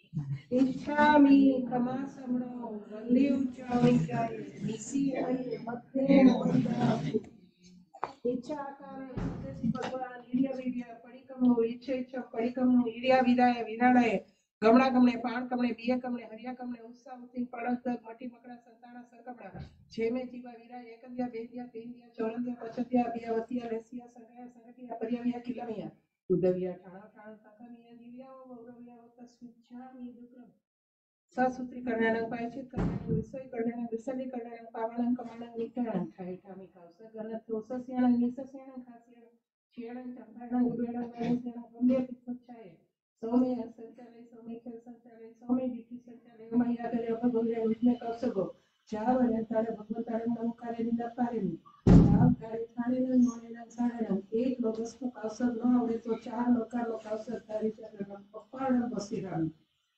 इच्छामि कमासमणो वल्ली उच्चाविचाय निसीमये मत्तेन वन्दामि इच्छा कारण संदेशी भगवान ईर्या वीर्य परिकमो इच्छा परिकमो ईर्या विदाय विराडय गमणा गमणे पाण कमणे बिय कमणे हरिया कमणे उत्साह उसिन पड़त मटी मकड़ा संताना सरकमड़ा छेमे जीवा विराय एकंदिया बेदिया तेंदिया चौरंदिया पचतिया बियावतिया लेसिया संगया संगतिया परियविया किलमिया उदविया ठाणा ठाणा साकमिया दिव्या गौरविया वतस्विच्छामि दुक्रम ससूत्रीकरणानं पायचित करणानं विषय करणानं विसलीकरणानं पावनं कमानं निकरणं ठायठामी खावसं गणत ओसस्यानं निसस्यानं खास्यानं छियानं चंपानं उद्वेनं वैनस्यानं गंभीर पित्तच्छाये सौम्य संचालय सौम्य खेल संचालय सौम्य दिठी संचालय मैया करे अपगोले विष्णु कौसगो चावले तारे भगवतारे नमकारे निंदापारे चाव तारे थाने मोने साणे एक लोगस्को कौसर न आवडे तो चार लोका कौसर तारे चरण पप्पाळ बसिराम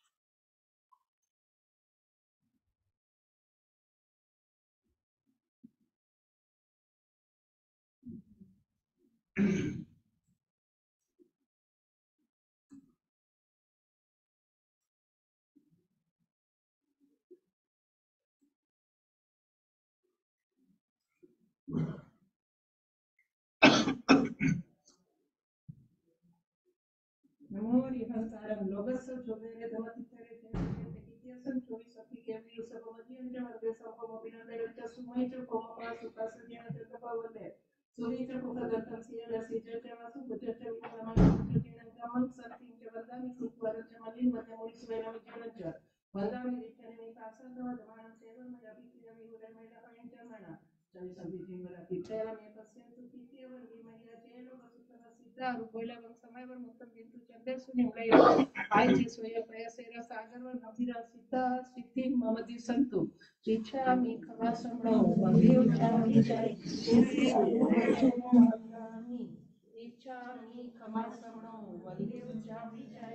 Memori hantaran logasa jogere dhamatitere jayate kityasan chori sati kevil sabamati anja varga sabama binandara chasumaitra komapa sukasanyana tatapavale suritra pukadantam siyala sijata vasu bujata vinamai bujatinan kamam sartim javandami kutwara jamalin vadamuri svena vijanaja vandami ritanami kasandava dhamanam sevam yabhikriya vihura mela payantamana jani sabhiji mara pitela me pasyantu kityavan vimaya jelo vasutana sita ruboila vang samayvar mutam bintu Chandar सुनिमलय आयचे सोय प्रयासेरा सागरवर नभिरा सीता सिद्धि ममदी संतु इच्छामि खवासमणो वंदे उच्चामि जय इच्छामि खवासमणो वंदे उच्चामि जय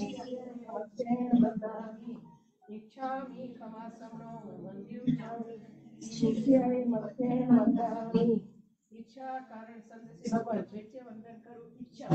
इच्छामि खवासमणो वंदे उच्चामि शिष्याय मत्तेन वन्दामि इच्छा कारण संदेश भगवान जयचे वंदन करू इच्छा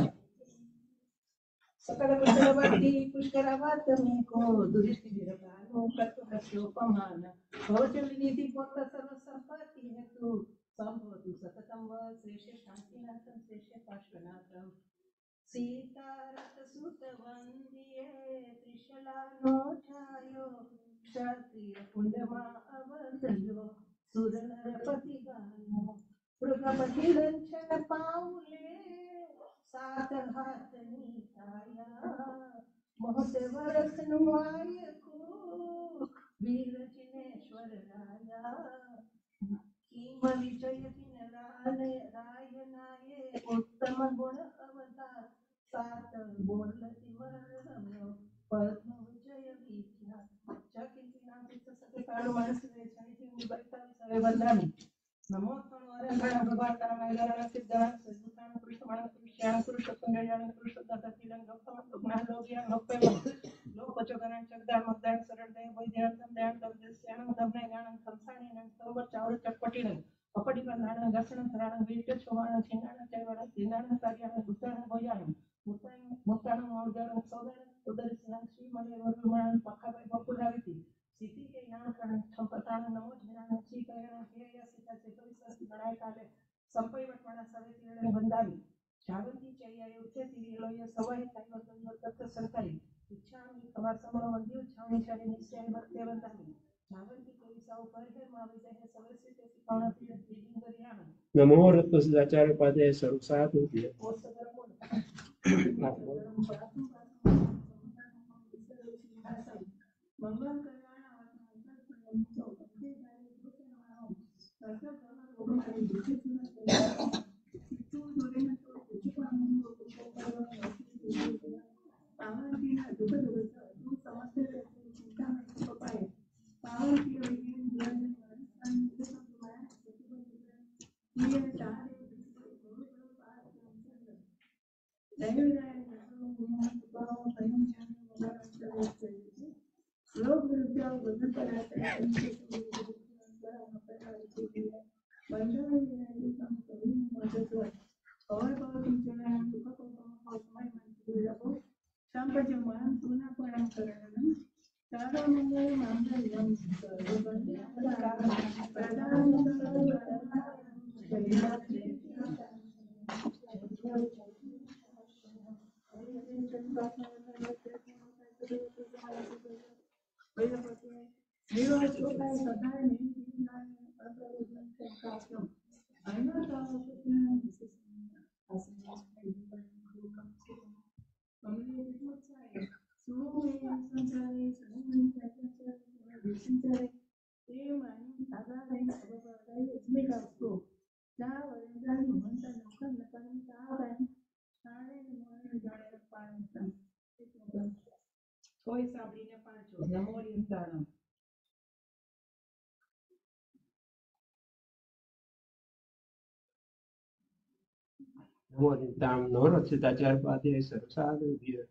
सकल कुशलवती पुष्करवतमी को दुरिष्टि विरतानो कर्तुकस्योपमान भवचलिनीति पोत सर्व संपत्ति हेतु संभवतु सततं व श्रेष्ठ शान्तिनाथं श्रेष्ठ पार्श्वनाथं सीतारथ सुत वंदिये त्रिशलानो छायो क्षत्रिय पुण्यमा अवतयो सुरनरपति गायो मृगपति लंचन पाऊले सात हाथ नीताया मोहते वरस नुआय को वीर जिनेश्वर राया कीम विजय दिन राय नाये उत्तम गुण अवतार सात बोलती वर्णम्य पद्म विजय विख्या चकिंती नाम सत्य काळू मानस छाईती बैठा सवे वंदनामि नमो तमोरंगण भगवान नारायण सिद्धांत सद्गुण पुरुषमाण पुरुषयाण पुरुषोत्तमयाण पुरुषोत्तमतीलं गौतम ज्ञान लोगियान लोकपेम लोकचोगणन चगदान मगदान सरळदय वैद्यान संध्यान तवजस्यान दमने गाणन संसाणेन सर्व चावल चटपटीनं अपटी बंधान घसण धराण वीट छोवाण छिंगाण चैवण दिनाण कार्याण गुताण गोयाण मुताण मोरगाण सौदाण उदरसिनां श्रीमणे वरुमाण पखाबाई बपुराविती सीती के याण करण संपताण नमो झराण ची करण हेय सीता चेतोविसस गणाय काले संपई वटवाणा सवे तीरण वंदामी जावंती चैयाय उच्चे तिरिलोय सवय तैवतन तत्त संताई इच्छामि खवासमो वंद्यु छामि शरे निश्चय भक्ते वंदामी जावंती कविसाओ परहे माविदे सवस्य ते सिकाणा तीर दीन गरियाण नमो रत्नसदाचार्य पादे सर्वसाधु ओ सगरम मंगल કોઈ સાંભળીને પાંચો નમો યંતાણમ. નમો યંતાણમ નો રચિતાચાર્ય પાદે સરસાદુભ્ય.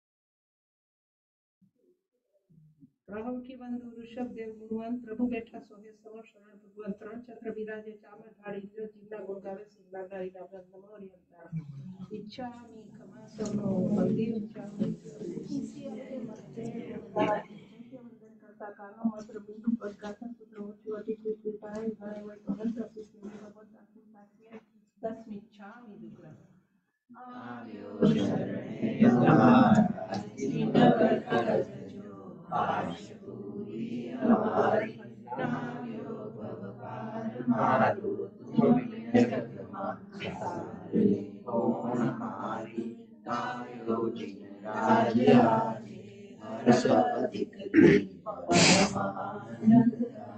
પ્રભુ કી બંધુ ઋષભદેવ ગુણવંત પ્રભુ બેઠા સોહે સર્વ શરણ ભગવાન ત્રણ ચક્ર બિરાજે ચામર ઢાળી ઇન્દ્ર જીવના ગુણ ગાવે સિંગલા ડાળી ડાબર નમો યંતાણમ. ઈચ્છામિ ખમાસનો મંદિર ઈચ્છામિ કરતા કાનો માત્ર બિંદુ પર ગાથન સૂત્ર ઓછું અધિકૃત પાય ઘણે હોય તો મંત્ર પુષ્ટિ ભગવત આખું સાચવે તસ્મિચ્છામિ દુગ્રહ. આવ્યો શરણે અમારા શ્રીનગર કરજો આશપુરી અમારી નાવ્યો ભવપાર મારું તુમ્ય જગમાં સારે કોણ મારી ગાયો જિન રાજ્યાજી હર્ષ અધિકરી પરમાનંદ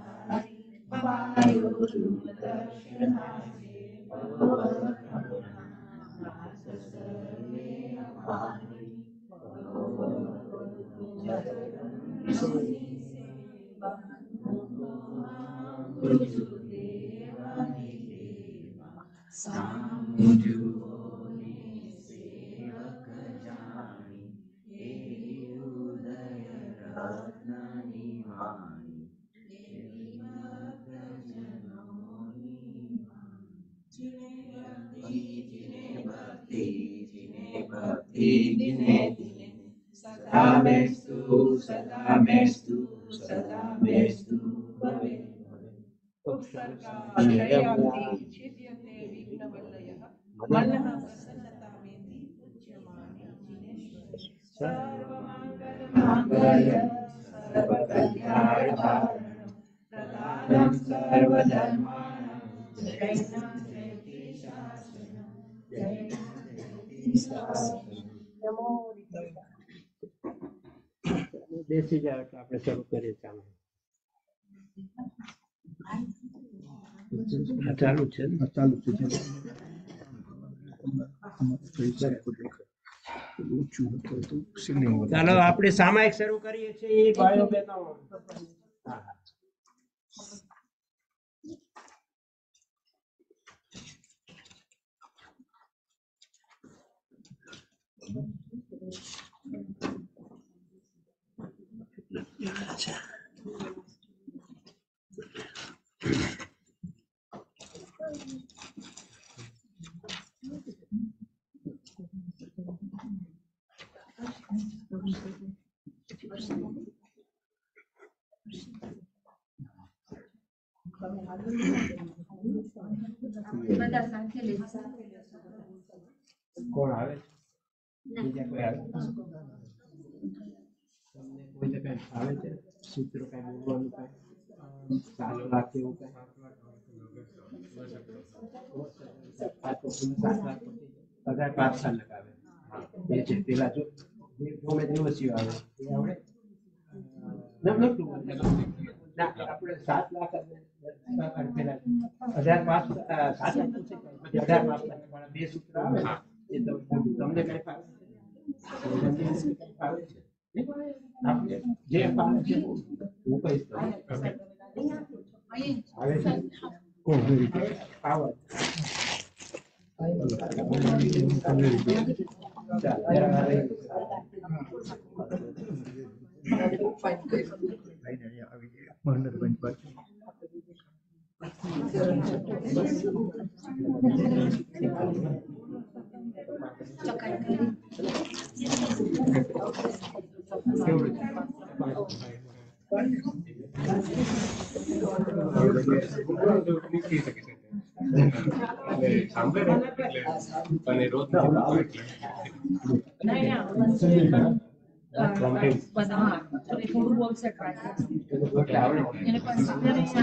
પાયો તુમ દર્શનાજે સદા મેસ્તુ ભવે ઉપસર્ગાક્ષયયાતિ છિદ્યતે વિઘ્નવલ્લયઃ મનઃ પ્રસન્નતામેતિ પૂજ્યમાને જીનેશ્વર સર્વમંગલમાંગલ્ય સર્વકલ્યાણકારણં પ્રદાनं સર્વધર્માણાં જૈના જયતિ શાસનં જૈના જયતિ શાસનં. નમો બેસી જાવ એટલે આપણે શરૂ કરીએ. ચાલુ છે ચાલુ છે. ચાલો આપણે સામાયિક શરૂ કરીએ છીએ ભાઈઓ બહેનો. કોણ આવે? બીજા કોઈ આવે? તમને કોઈને કઈ આવે છે? સૂત્રો કઈ બોલવાનું કઈ ચાલુ રાખે એવું કઈ? બધા 5 સાલ લગાવે એ છે. પેલા જો ગમે દિવસીઓ આવે એ આવડે ના આપણે 7 લાખ પેલા 18 પાસ 7 લાખ પછી 18 પાસ વાળા 2 સૂત્ર આવે એ તમને કઈ ફાવે છે? આપણે જે ફાવે છે હું કહીશ આવે છે કોણ ફાવે મૂકી શકે છે એટલે સાંભળે ને એટલે અને રોજ નથી એટલે થોડું બોલશે ટ્રાય એને પણ સિંગર નહીં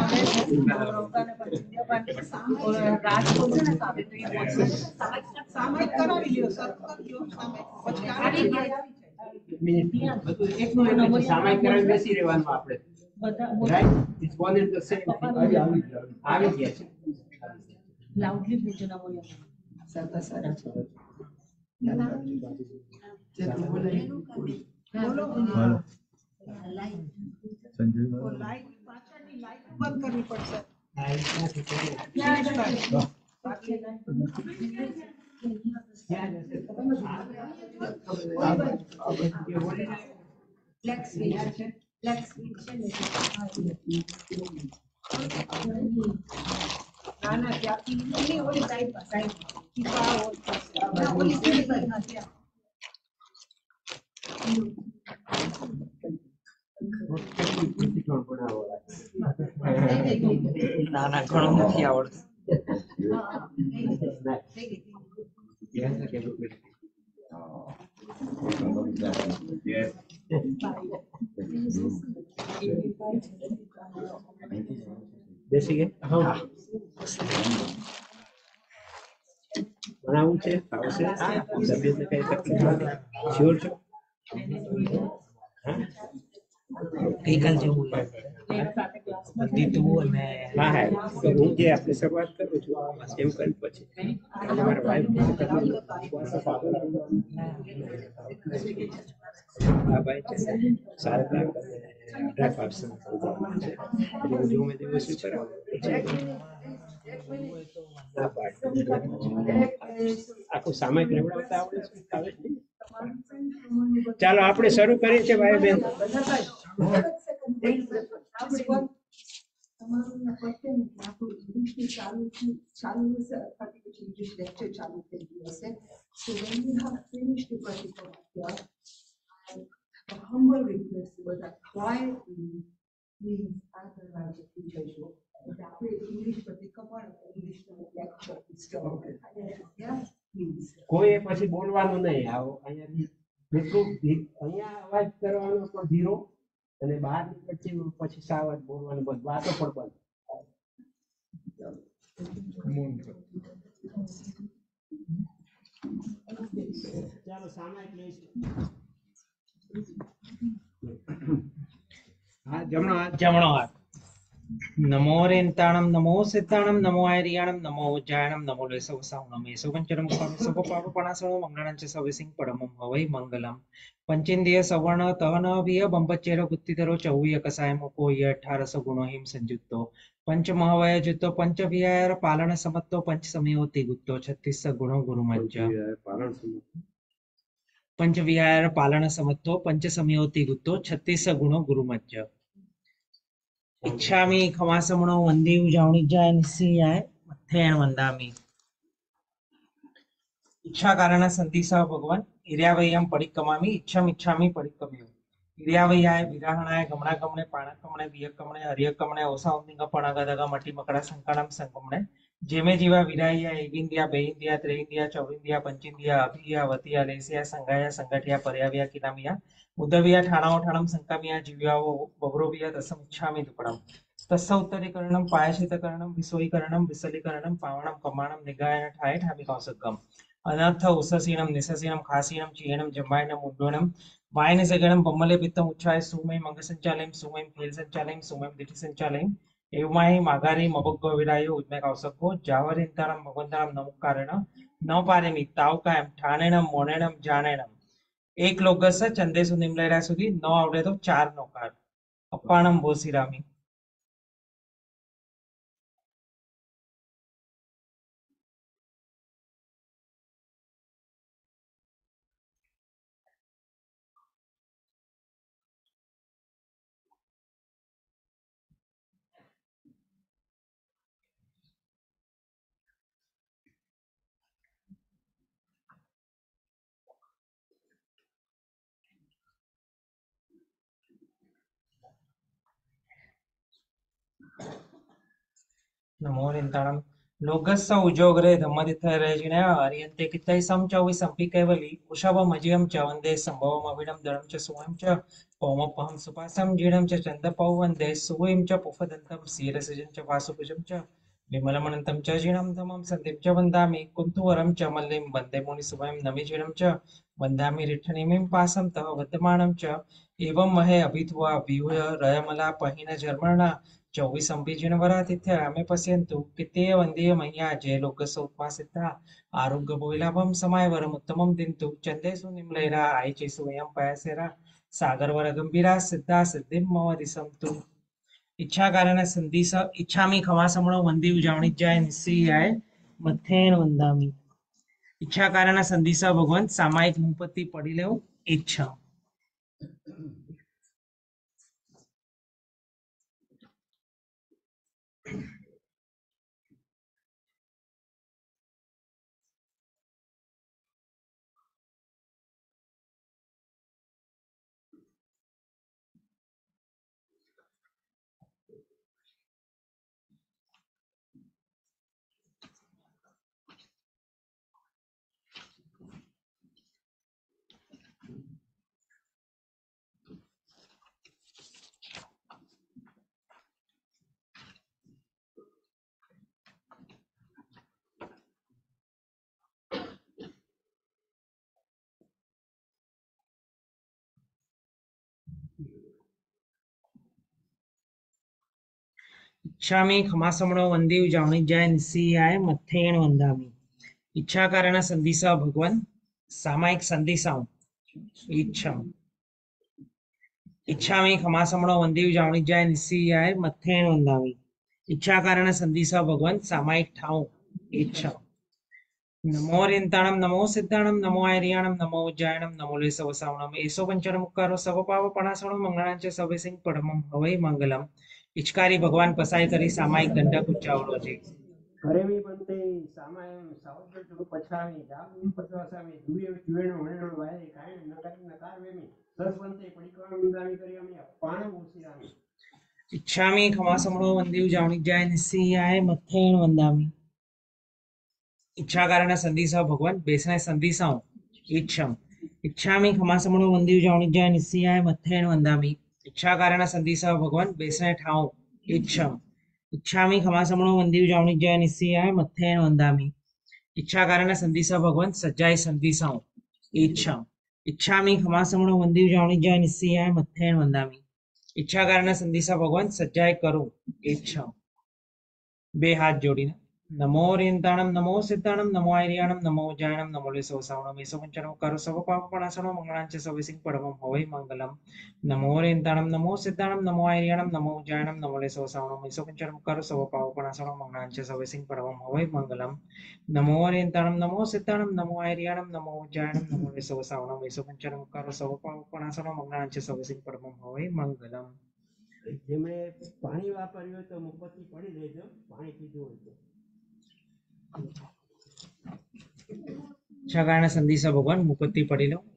આવડે રાજ બોલશે ને સાવિત્રી બોલશે સામાયિક કરાવી લ્યો સર કરજો સામાયિક પછી આવી ગયા બધું એકનું એક જ સામાયિક કરાવી બેસી રહેવાનું આપણે બધા right it's one and the same આવી ગયા છે લાઉડલી બોલજો ના બોલો બોલો લાઈટ પાછળની લાઈટ બંધ કરવી પડશે ના ના ત્યાંથી એની ઓલી સાઈડમાં સાઈડ ઓલી સીડી બાજુ ત્યાં ના ના ઘણું નથી આવડતું બેસી ગયા હા બનાવવું છે આવશે તબિયતને કઈ તકલીફ નથી શ્યોર છો ગઈકાલ જેવું દીધું અને હા હા તો હું જે આપણે શરૂઆત કરું છું એમ કરી પછી તમારા વાઈફ હા ભાઈ છે સારા લાખ અને 18% એટલે જો મેં દિવસ કરાવું આખું સામાયિક લેવડાવતા આવડે છે ચાલો આપણે શરૂ કરીએ છીએ ભાઈ બેન So when you have finished the particular work, a humble request was that quietly please otherwise the teacher show. આપણે ઇંગ્લિશ પછી કમાણ ઇંગ્લિશ નો લેક્ચર સ્ટોપ યા પ્લીઝ કોઈ પછી બોલવાનું નહીં આવો અહીંયા જેટલું અહીંયા અવાજ કરવાનો પણ ધીરો અને બહાર પછી સાવ જ બોલવાનું બંધ વાતો પણ બંધ ચાલો સામાયિક લઈશું હા જમણો હાથ નમો રેન્તાણમ નમો સિદ્ધાણમ નમો આયરિયાણમ નમો ઉજ્જાયણમ નમો લેસવસાવણમ એસોગંચરમ સ્વામી સગોપાવપણાસણો મંગળાંચ સવિસિંગ પરમમ હવૈ મંગલમ પંચેન્દ્રિય સવર્ણ તહન વિય બંબચેર બુદ્ધિધરો ચૌય કસાય મુકો ય 1800 ગુણો હિમ સંયુક્તો પંચમહાવય જુતો પંચવિહાર પાલન સમત્તો પંચ સમયોતિ ગુપ્તો 36 ગુણો ગુરુમજ્જ પંચવિહાર પાલન સમત્તો પંચ સમયોતિ ગુપ્તો 36 ગુણો ગુરુમજ્જ इच्छामि खमासमणो वंदी उजावणी जाय निस्सियाय मथेण वंदामि इच्छा कारण संदिसा भगवान इर्यावयम परिक्रमामि इच्छम इच्छामि परिक्रम्यो इर्यावयाय विराहणाय गमना गमने पाणा गमने विय गमने हरिय गमने ओसाउंदिंग पणागदगा मटी मकड़ा संकाणम संगमने जेमे जीवा विराया एगिंदिया बेइंदिया त्रेइंदिया चौरिंदिया पंचिंदिया अभिया वतिया लेसिया संगाया संगठिया पर्याविया किनामिया उदविया ठाणाओ ठाणम संकामिया जीव्याओ बब्रोविया दसम इच्छामि दुपड़म तस्स उत्तरीकरणम पायशितकरणम विसोईकरणम विसलीकरणम पावणम कमाणम निगायन ठाय ठामि कौसकम अनर्थ उससीणम निससीणम खासीणम चीणम जम्बायनम उड्डोणम वायन सगणम बम्मले पित्तम उच्छाय सुमय मंग संचालयम सुमय खेल संचालयम सुमय दिठि संचालयम एवमाहि मागारी मबग्गो विरायो उद्मे कौसको जावरिंताणम भगवंताणम नमुकारण न पारेमि तावकायम ठाणेणम मोणेणम जाणेणम एक लोगस चंदेसु निमलेरा सुधी न आवडे तो 4 नोकार अप्पाणम बोसीरामी नमो निन्ताणं लोकस्य उजोगरे धम्मदिथरजिने आर्यन्ते कितैसं च विसम्पि कैवली उषवमजियं च वन्दे सम्भवमविडं दृढं च सुवं च पौमपहं सुपासं जीर्णं च चन्दपौ वन्दे सुवीं च पुफदन्तं क्षीरसजं च वासुभुजं च विमलमनन्तं च जीर्णं धमं सन्धिं च वन्दामि कुन्तुवरं च मल्लिं वन्दे मुनिसुवयं नमिजीर्णं च वन्दामि रिठ्ठनिमिं पासं तव वर्धमानं च एवं महे अभित्वा व्यूह रयमला पहिन जर्मणा 24 अंबिजिनवरातिथ्य आमे पश्यन्तु किते वन्दे मह्या जय लोकसोत्मासिता आरोग्य भोइलाभं समायवरमुत्तमं दिन्तु चन्देषु निम्लैरा आयचेषु वयं पयासेरा सागरवर गंभीरा सिद्धा सिद्धिं मम दिशन्तु इच्छा कारण संधिस इच्छामि खमासमणो वंदी उजावणी जाय निस्सियाय मथेन वंदामि इच्छा कारण संधिस भगवंत सामायिक मुपत्ति पड़ी लेव इच्छा इच्छामि खमासमणो वंदी उजावणी जाय निस्सियाय मथेन वंदामि इच्छा कारण संधिस भगवंत सामायिक संधिसाओ इच्छा इच्छामि खमासमणो वंदी उजावणी जाय निस्सियाय मथेन वंदामि इच्छा कारण संधिस भगवंत सामायिक ठाव इच्छा नमो रिंताणं नमो सिद्धाणं नमो आर्याणं नमो उज्जायणं नमो लेसवसावणं एसो पंचर मुक्कारो सब पाव पणासणो मंगळांचे सवे सिंह परमं हवै मंगलम इचकारी भगवान पसाय કરી સામાયિક દંડક ઉચ્ચાવડો છે કરેમી બંતે સામાયમ સાવજ જુડ પછામી જામ પછવાસામી દુએ જુએનો હણેનો વાય કાય નકાર વેમી સસવંતે પડીકવા મિંદામી કરી અમે પાણ ઓસીરામી इच्छामि खमासमणो वंदी उजावणी जाय निस्सियाय मथेन वंदामि इच्छा कारण संधिसा भगवान बेसनाय संधिसाओ इच्छा इच्छामि खमासमणो वंदी उजावणी जाय निस्सियाय मथेन वंदामि इच्छा कारण संधिसा भगवान बेसनाय ठाव इच्छा इच्छामि खमासमणो वंदी उजावणी जाय निस्सियाय मथेन वंदामि इच्छा कारण संधिसा भगवान सज्जाय संधिसाओ इच्छा इच्छामि खमासमणो वंदी उजावणी जाय निस्सियाय मथेन वंदामि इच्छा कारण संधिसा भगवान सज्जाय करो इच्छा बे हाथ जोड़ीने नमो रिंताणं नमो सिद्धाणं नमो आर्याणं नमो उज्जायणं नमो लेसवसावणं एसो पंचरं करो सब पापपणासणो मंगळांचे सवे सिंह परमं हवै मंगलम नमो रिंताणं नमो सिद्धाणं नमो आर्याणं नमो उज्जायणं नमो लेसवसावणं एसो पंचरं करो सब पापपणासणो मंगळांचे सवे सिंह परमं हवै मंगलम नमो रिंताणं नमो सिद्धाणं नमो आर्याणं नमो उज्जायणं नमो लेसवसावणं एसो पंचरं करो सब पापपणासणो मंगळांचे सवे सिंह परमं हवै मंगलम જેમણે પાણી વાપર્યું હોય તો મુપત્તિ પડી લેજો પાણી પીધું હોય તો इच्छा कारण संधिसा भगवान मुपत्ति पड़ी लो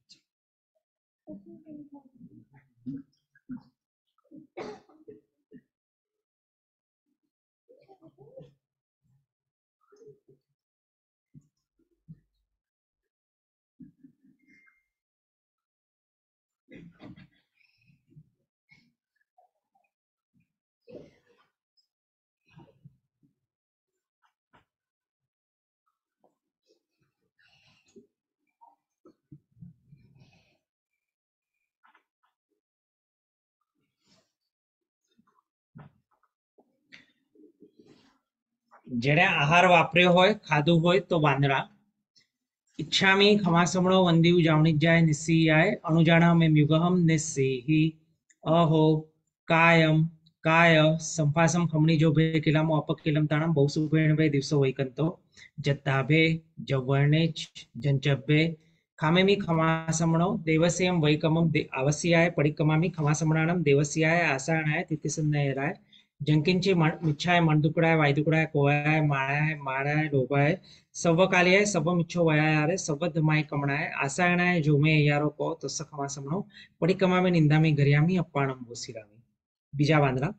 जेने आहार वापर्यो होय खाधु होय तो वांदरा इच्छामि खमासमणो वंदी उजावणी जाय निस्सियाय अणुजाणामि युगहम निस्सिहि अहो कायम काय संफासम खमणी जो भे किलामो अपकिलम ताणम बहुसुभेण भे दिवसो वैकंतो जत्ताभे जवर्णेच जंचभे खामेमि खमासमणो देवस्यम वैकमम आवस्याय पडिकमामि खमासमणानम देवस्याय आसाणाय तितिसन्नयराय जंकिंची मिच्छाय मणदुकडाय वायदुकडाय कोयाय माळाय माळाय डोबाय सव्वकालियाय सव्व मिच्छो वयायारे सव्व धमाय कमणाय आसायणाय जोमे यारो को तस्स खमासमणो पडिकमामि निंदामि गर्यामि अप्पाणम भूसिरामि बीजा वांदरा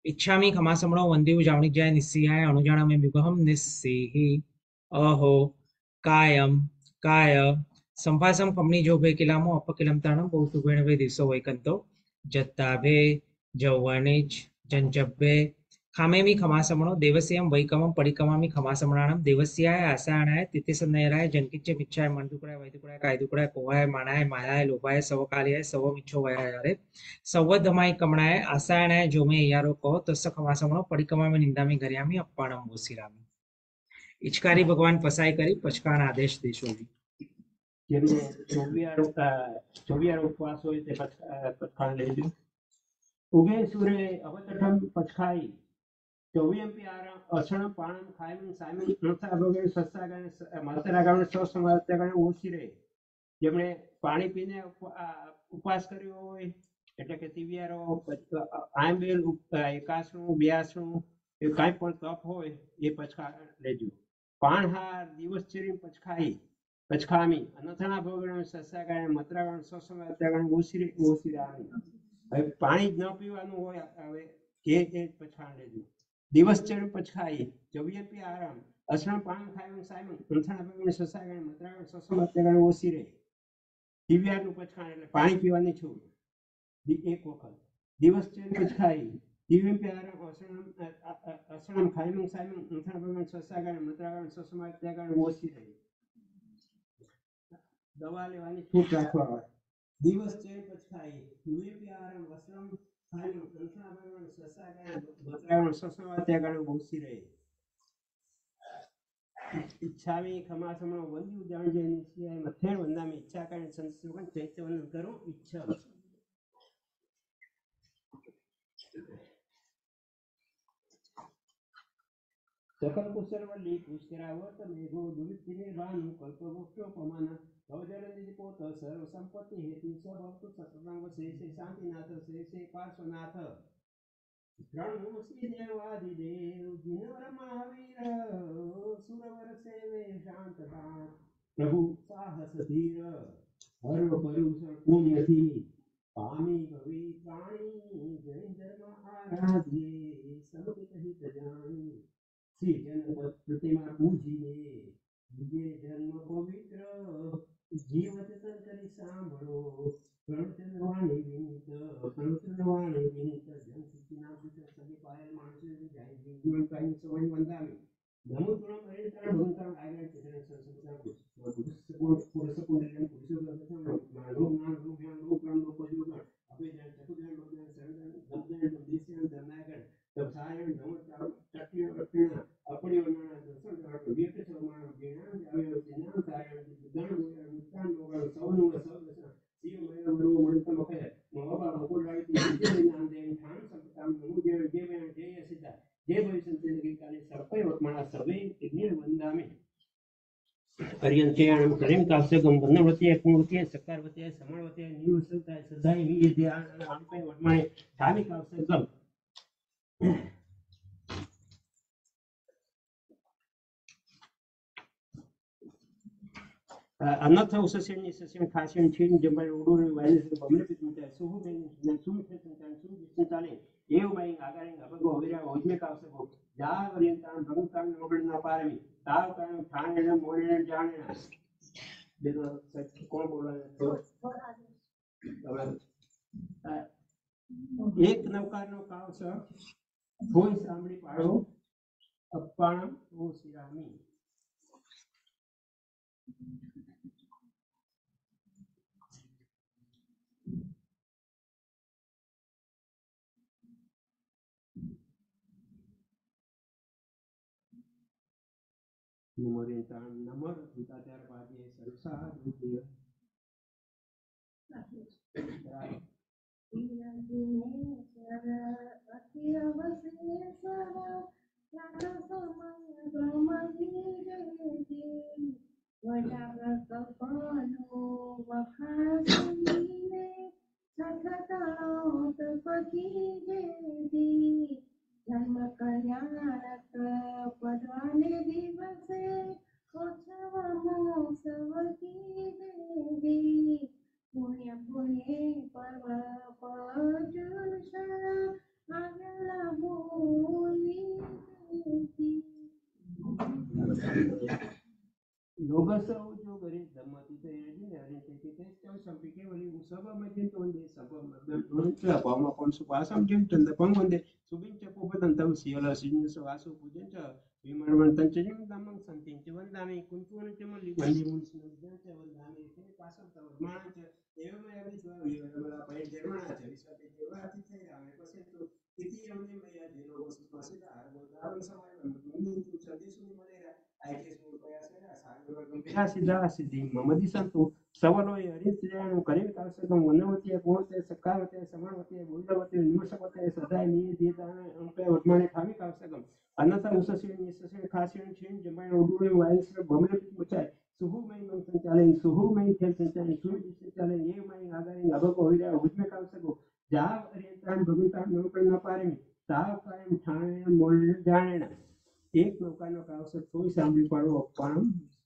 इच्छामि खमासमणो वंदे जावणिज्याय निस्सिहाय अणुजाणमे विगहम निस्सिहि अहो कायम काय संभासम कमनी जो भे किलामो अपकिलम ताणम बहु सुगेण वे दिसो वैकंतो जत्ताभे जौवनिच जंजब्बे खामेमि खमासमणो देवस्यम वैकमम पडिकमामि खमासमणाणम देवस्याय आसाणाय तितिसनयराय जनकिच्च मिच्छाय मनदुकड़ाय वैदुकड़ाय कायदुकड़ाय कोहाय मानाय मायाय लोभाय सवकालियाय सवमिच्छो वयाय सवधमाय कमणाय आसायणाय जोमे यारो को तस्य खमासमणो पडिकमामि निंदामि गर्यामि अप्पाणम वोसिरामि इचकारी भगवान फसाई करी पचकाण आदेश देशोगी જેમને ચોવિયારો ઉપવાસ હોય તે પચખાણ લેજો. ઉગે સૂરે અવતઠમ પચખાઈ ચોવીયંપી આરામ અસણમ પાણમ ખાયમ સાયમ નથા ભગવાન સત્સાગણ માતરાગણ સસમાત્યાગણ ઓછી રહે. જેમણે પાણી પીને ઉપવાસ કર્યો હોય એટલે કે તિવિયારો આંબેલ એકાસનું બ્યાસનું એ કાંઈ પણ તપ હોય એ પચખા લેજો. પાણહાર દિવસચરી પચખાઈ પચખામી અનથણા ભોગણ સસાગણ મત્રાગણ સસમાત્યાગણ ઓછી રામી. હવે પાણી જ ન પીવાનું હોય હવે એ પચખાણ લેજો. દિવસચરી પચખાઈ ચોવીયંપી આરામ અસણ પાણ ખાયમ સાયમ અંથણા ભોગણ સસાગણ મત્રાગણ સસમાત્યાગણ ઓછી રહે. દિવ્યાનું પચખાણ એટલે પાણી પીવાની છૂટ એક વખત. દિવસચરી પચખાઈ દિવ્યંપી આરામ અસણમ ખાયમ સાયમ અંથણા ભોગણ સસાગણ મત્રાગણ સસમાત્યાગણ ઓછી રહે. દવા લેવાની છૂટ રાખવા આવે. દિવસ ચેર પચખાઈ દિવ્યંપી આરામ અસણમ ખાયમ અંથણા ભોગણ સસાગણ મત્રાગણ સસમાત્યાગણ ઓછી રહે. इच्छामी खमासमणो वंदे जावणिज्याय निस्सिहाय मथेण वंदामि इच्छा कारण संस्कृतन चैत्यवंदन करो इच्छा. सकल कुशलवल्ली पुष्करावर्त मेघो दुरितिर्भानु कल्पवृक्षोपमान भवजलनिधिपोत सर्व संपत्ति हेतु स्वभक्तु सततंग शेषे शांतिनाथ शेषे पार्श्वनाथ रणमुसी देवादिदेव जिनवर महावीर सुरवर सेवे शांतता प्रभु साहस धीर हर्व परुषण पुण्यति पामी भवी प्राणी जय धर्म आराध्य समित हित जानी श्री जनपद प्रतिमा पूजिए विजय जन्म पवित्र जीवत संकरी सांभळो प्रणचंद्रवाणी विनीत जन नाम सभी पायल मानसे जाय जीवन काई सवण वंदामी नमो तुम परित्राण भगवंतान आज्ञा चित्रण संसंसा पुरुषपुंडलन पुरुषोगतम मानव ज्ञान रूप ज्ञान रूप कर्म रूप पशुगण अभय ज्ञान चतुर्ज्ञान लोकज्ञान शरणज्ञान गमज्ञान देशज्ञान धर्मागण तपसायण नमो तट्य अट्टिण अपनी वर्णना दर्शन करत व्यक्त सर्वमान ज्ञान जावे ज्ञान सायण ज्ञान गोया मुक्तान लोगण सवनु सवदसन जीव मय वरो मणितम कहे मोहबा मुकुल राई विजय नाम देव ठान संपताम नमो देव जय जय सिद्धा जय भविष्य जिंदगी काले सर्पय वर्तमाना सर्वे तिग्निर वंदामि पर्यंत्याणम करेम कास्यगम वंदवती कुंवती सकारवती समावती निवसलता सदाई वी ध्यान आंपे वर्तमाने धामी कास्यगम अनथ उससेनी ससेन खासेन छीन जंबल उडुर वायस बमले पितमते सुहु बेन सुमित संतान सुमित संताने एव बाई आगारें अबगो होरिया ओजमे कावसगो जा वरियंतान भगवंतान नोबड़ ना पारमी ताव कारण ठाणे मोणे जाने देखो सच कौन बोल रहा है एक नवकारનો કાવ છે કોઈ સાંભળી પાડો અપ્પાણમ ઓ શ્રીરામી. Numerintan nomor kita cara bagi sersa gitu ya. जन्म कल्याणक पदवाने दिवसे उत्सवमोत्सवकी देवी पुण्य पुण्ये पर्व पर्जुष आगला सौजो गरे दमति ते ने अरे ते ते संपिके वली उसबा मजिन तोंडे सबा मदन पामा कोनसु पासम जिन तंद पंगोंदे सुबिन चपो बदन तव सियला सिन सवासु पूजन च विमरमन तंचजिन दमंग संतिन चिवन दामे कुंतुन चमली वंदे मुंसन जंते वंदामे ते पासम तव माण च एव में अभी जो विवरमला पय जर्मना च विसते जेवाती थे रामे पसे तो किती एवने मया जेनो वसु पसे आर बोदारन समय मुंदु सदेसु मलेरा आईटीएस में प्रयास है सागर सिद्धा सिद्धि ममदी संतो सवलो हरिश्रेण करे कासकम वनवती गुणते सकारते समानवती बुद्धवती निमषवती सदाय निये दीदान अंपे वर्तमाने खामी कासकम अन्यथा उससे निससे खासिन छीन जमाय उडुळे वायस बमरे मुचाय सुहु में मन संचालन सुहु में खेल संचालन सुहु संचालन ये में आगारी अब को होइरा हुजमे कासको जा अरियतान भगवतान नौकन न पारे ताव कायम ठाणे मोल जाणेना एक नौकानो कावसर कोई सामने पाड़ो अपाणम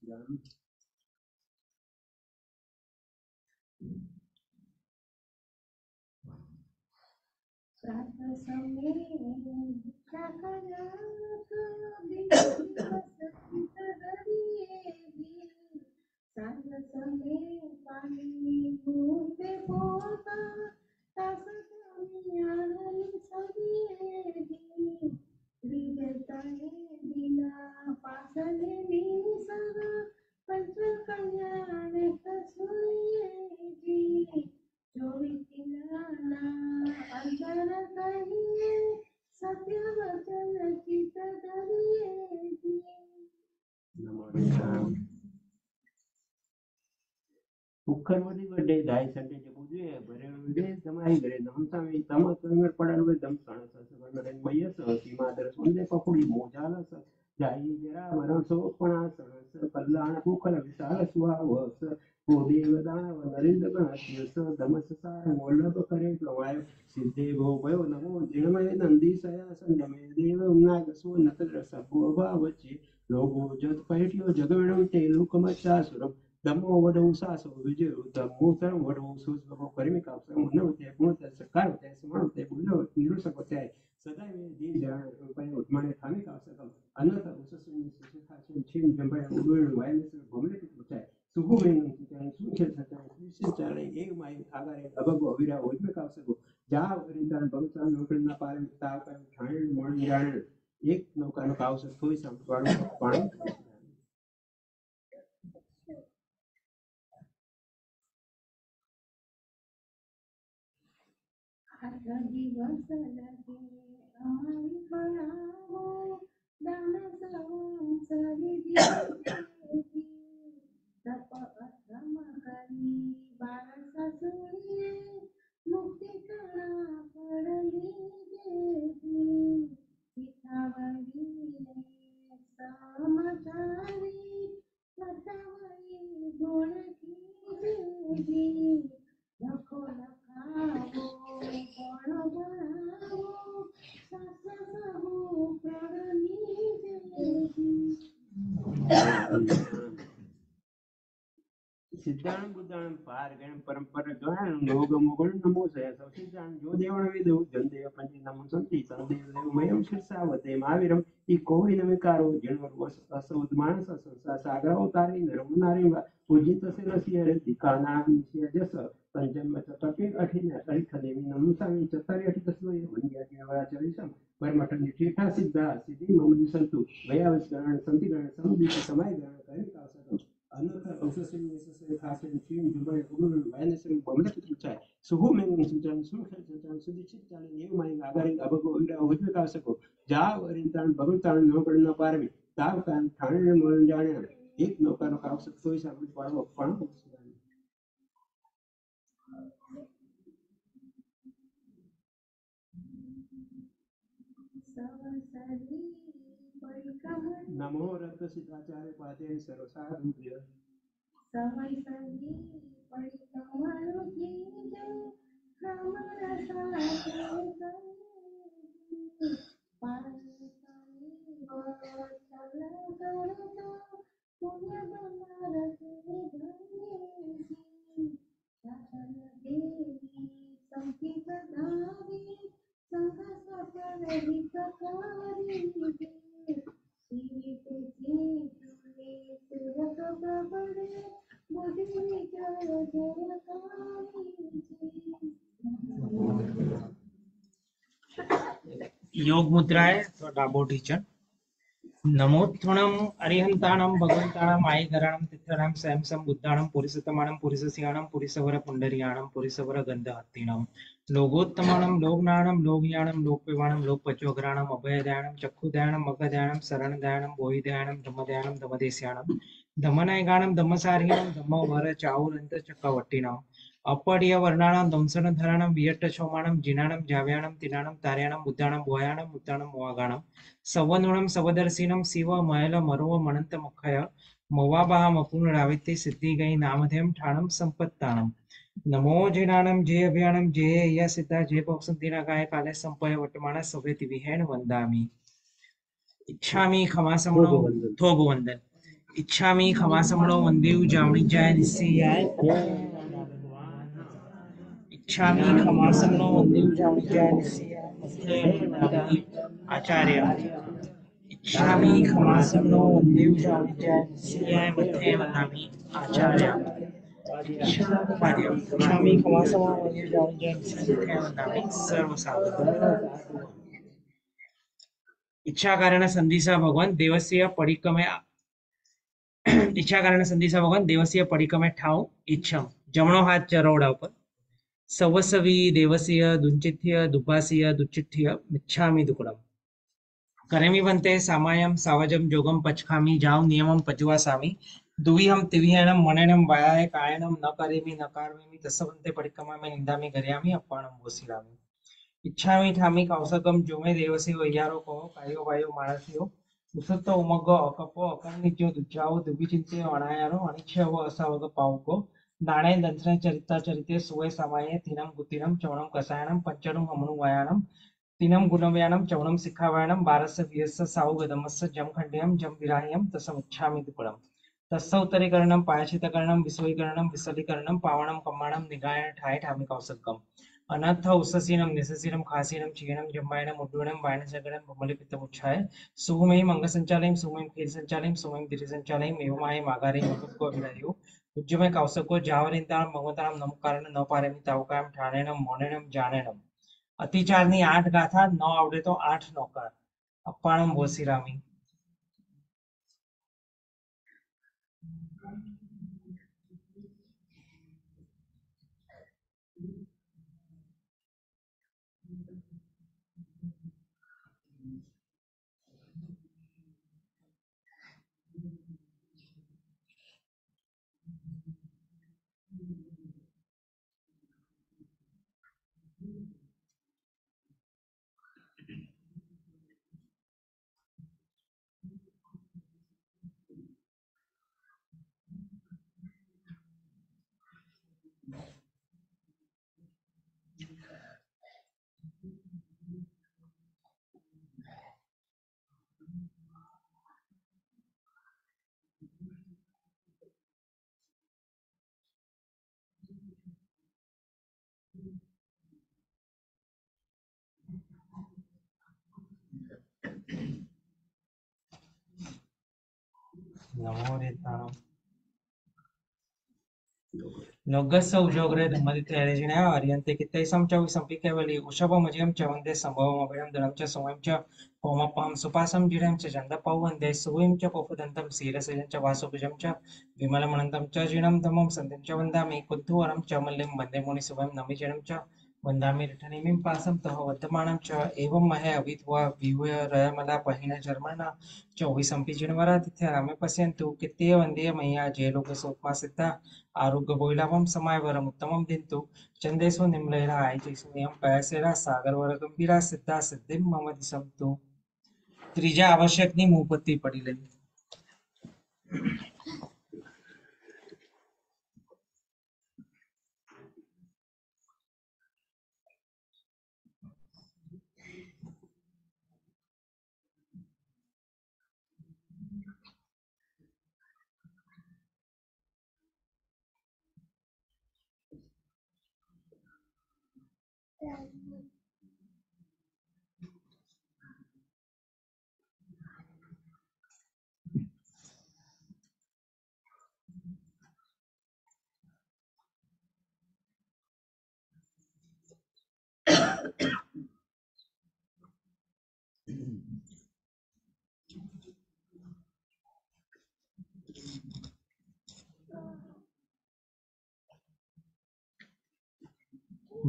उखरवदी बड़े दाई संडे जे बुझे भरे वे समाई करे दमसा में तम तंगर पड़ल वे दम सण ससवन मयस सीमा दर सुंदे पकुड़ी मोजालस जाई जरा वरसो पणा सण कल्याण कुखल विशाल सुहावस को देवदान नरेंद्र गणस दमस सार मोलब करे प्रवाय सिद्धे भो भयो नमो जिणमय नंदी सया संजमे देव नाग सो नतर सबो भावचे लोगो जत पैठियो जगवेणो ते लोकमचा सुरम दमो वडो सासो विजय दमो तरम वडो सुस बको परिमी कापसम उन्नवते गुणते सकारवते समानवते बुद्धवते निरुसकवते सदा में दी जान रुपये उठमाने थामी कापसकम अनंत उससुनि सुखाचे छिन जंबय उडुळ वायनस भमले कुचाय सुगु में कुचाय सुखेल सचाय विशेष चाले एक माई आगारे अबगो अविरा होइमे कापसको जा रिंदान भगवान नौकरना पारे ताव का ठाणे मोण जाणे एक नौकानो कापसक थोई संपाड़ो पाणी दिवस लगे आवी पळावो दान संसारी दिवसी तप अधम करी बाळसा सुनिये मुक्ती कळा पडली देवी पिठावरी समाचारी पटावरी गोळकी देवी लखो लखावो गण गणावो सासहु प्रणनी देवी सिद्धांत बुद्धांत पार गण परंपरा गण लोग मोगण नमो से सब सिद्धांत जो देवण विदु जंदेव पंच नमो संति संदेव देव मयम शीर्षावते महावीरम ई कोई नमिकारो जिणवर वस असवद मानस संसा सागराव तारी नरमुनारी पूजित से रसी हरे दिकाना निश्चय जस पंचम चतुर्थी अठीन अठीन देवी नमुसामी चतुर्थी अठी तस्लो ये वंद्या केवरा चरिसम परमठन ठीठा सिद्धा सिद्धि ममदि संतु वयावस गण संति गण समुदि समय गण करि कासक अन्यथा औषधि निससे खासिन चीन जुबाई उडुळ वायनसरी बमले कुचाय सुहु में सुचन सुखेल संचान सुदिचित चाले ये माई आगारी अबगो इरा होजमे कासको जाव अरिंतान भगवतान नौकरना पारवी ताव कान ठाणे मोल जाणे एक नौकानो कावसक तोय सामने पाडो पण सवसरी परिक्रमण नमो रक्त सिद्धाचार्य पादे सर्वसाधु प्रिय सवसरी परिक्रमण कीजे हमारा साथ पारसानी वो चला करता पुण्य बनारस धन्य शासन देवी संकित धारी संघ सफल हितकारी सीते सेवक प्रबल योग मुद्रा है तो डाबो टीचर। नमोत्थणम अरिहंताणम भगवंताणम आयगराणम तिथराम सैमसम बुद्धाणम पुरिसतमाणम पुरिससियाणम पुरिसवर पुंडरियाणम पुरिसवर गंधहत्तीणम लोगोत्तमाणम लोकनाणम लोकयाणम लोकपिवाणम लोकपचोग्राणम अभयदयाणम चक्षुदयाणम मगदयाणम शरणदयाणम बोहिदयाणम धम्मदयाणम धमदेस्याणम धमनयगाणम धम्मसारिणम धम्मवर चाउरंत चक्रवट्टिणम अपड़ीय वर्णाणाम दंसनधराणम वियट्टछोमाणम जिनाणम जाव्याणम तिनाणम तार्याणम बुद्धाणम बोयाणम मुत्ताणम मोवागाणम सवनुणम सवदर्शिनम शिव मयल मरो मनंत मुखय मवाबाह मपूर्ण रावित्य सिद्धि गई नामधेयम ठाणम संपत्ताणम नमो जिनाणम जय अभियाणम जय या सिद्धा जय भवसंतिना गाय काले संपय वर्तमान सवेति विहेण वंदामि इच्छामि खमासमणो थोगवंदन इच्छामि खमासमणो वंदेउ जावणी जाय निस्सियाय इच्छामि खमासमणो वंदेउ जावणी जाय निस्सियाय आचार्य इच्छामि खमासमनो वन्देव जामित्याय मध्ये वदामि आचार्य इच्छामि खमासमनो वन्देव जामित्याय वदामि सर्वसाधु इच्छा कारण संदिसा भगवान देवस्य परिक्रमे इच्छा कारण संदिसा भगवान देवस्य परिक्रमे ठाव इच्छम जमणो हाथ चरोड़ा पर सवसवी देवस्य दुंचिथ्य दुपास्य दुच्चिठ्य मिच्छामि दुकुड़म करेमि वन्ते सामायम सावजम जोगम पचखामि जाव नियमम पचुवासामि दुविहम तिविहनम मनेनम वायाय कायनम न करेमि न कार्वेमि तस्सवन्ते परिक्रमामि निन्दामि गर्यामि अप्पाणम वोसिरामि इच्छामि ठामि कौसकम जुमे देवसी वैयारो को कायो वायो मानसियो उसत्तो उमग्गो अकपो अकर्णिज्यो दुच्चाओ दुविचिन्ते अणायारो अनिच्छव असावग पावको नाणे दंसने चरिता चरिते सुवे समाये तिनम गुतिनम चौणम कसायनम पंचणम हमनु वायानम तीनम गुणव्यानम चौणम शिखावायनम बारस्य वियस्य सावगदमस्य जम खंडेयम जम विराह्यम तसमुच्छामि दुपड़म तस्सौत्तरीकरणम पायचितकरणम विसवीकरणम विसलीकरणम पावणम कम्माणम निगायन ठाय ठामि कौसकम अनर्थ उस्ससीनम निससीनम खासीनम चीनम जम्बायनम उड्डूनम वायनसगणम भमलिपितमुच्छाय सुभमयी मंग संचालयम सुमयम खीर संचालयम सुमयम दिरि संचालयम एवमाय मागारे मगको अभिरायो उज्जमय कौसको जावरिंताम भगवताम नमकारण न पारेमि तावकाम ठाणेनम मोनेनम जानेनम अतिचाરની 8 ગાથા ન આવડે તો 8 નોકાર અપ્પાણમ વોસિરામી નમો રેતાણમ लोगस्य उजोग्रे धम्मदित्य हरिजिनः अर्यन्ते कित्तैसं च विसम्पि केवली उषभमजयं च वन्दे सम्भवम् अभयं धनं च सोमं च पौमपं सुपासं जिरं च चन्दपौ वन्दे सुवीं च पौफुदन्तं क्षीरशैलं च वासुभुजं च विमलमनन्तं च जिनं धमं सन्धिं च वन्दामि कुद्धवरं च मल्लिं वन्दे मुनिसुभं नमिजनं च वन्दामि रठनिमिं पासं तः वर्धमानं च एवं महे अभित्वा विवरमला पहिन जर्मणा चौविसंपि जिनवरादित्य रामे पश्यन्तु कित्तीय वन्दे मय्या जय लोकसोत्मा सिद्धा आरोग्य भोइलाभम समय वरम उत्तमम दिंतु चंदेशो निम्लैरा आयचैसु नियम पयसेरा सागर वर गंभीरा सिद्धा सिद्धिम मम दिसंतु ત્રીજા આવશ્યકની મૂપત્તિ પડી લઈ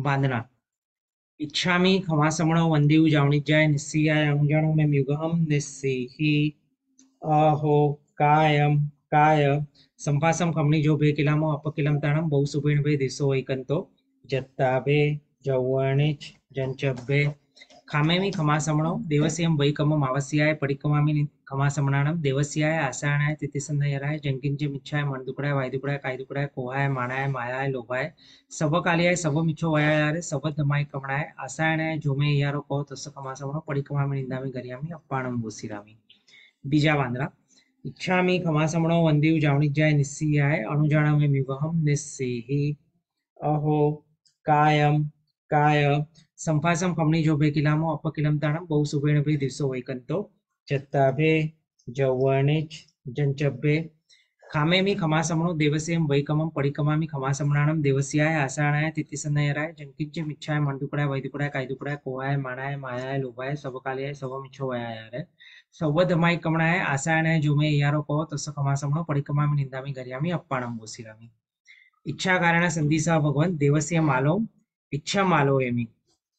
વાંદના इच्छामि खमासमणो वंदेयु जावणिज्याय निस्सियाय अणुजाणु में युगहम निस्सिहि अहो कायम काय संभासम खमणी जो भे किलामो अपकिलम ताणम बहु सुबेण भे दिसो वैकंतो जत्ताबे जवणिच जंचबे खामेमी खमासमणो देवस्यम वैकमम आवस्याय पडिकमामि खमासमणानम देवस्याय आसाणाय तितिसन्नयराय जंकिंचे मिच्छाय मणदुकडाय वायदुकडाय कायदुकडाय कोहाय माणाय मायाय लोभाय सबकालियाय सबमिच्छो वयायारे सबधमाय कमणाय आसायणाय जोमे यारो को तस खमासमणो पडिकमामि निंदामि गरियामि अप्पाणम बोसिरामि बीजा वांद्रा इच्छामि खमासमणो वंदेयु जावणिज्याय निस्सियाय अणुजाणमे म्युगहम निस्सिहि अहो कायम काय संभासम खमणी जो भे किलामो अपकिलम ताणम बहु सुबेण भे दिवसो वैकंतो चत्ताभे जवणिच जंचबे खामेमी खमासमणो देवस्यम वैकमम पडिकमामि खमासमणानम देवस्याय आसाणाय तितिसन्नयराय जंकिंचे मिच्छाय मणदुकडाय वैदुकडाय कायदुकडाय कोहाय माणाय मायाय लोभाय सबकालियाय सबमिच्छो वयायारे सवधमाय कमणाय आसाणाय जोमे यारो को तस खमासमणो पडिकमामि निंदामि गरियामि अप्पाणम बोसिरामि इच्छा कारण संदिसा भगवान देवस्य मालो इच्छा मालो एमी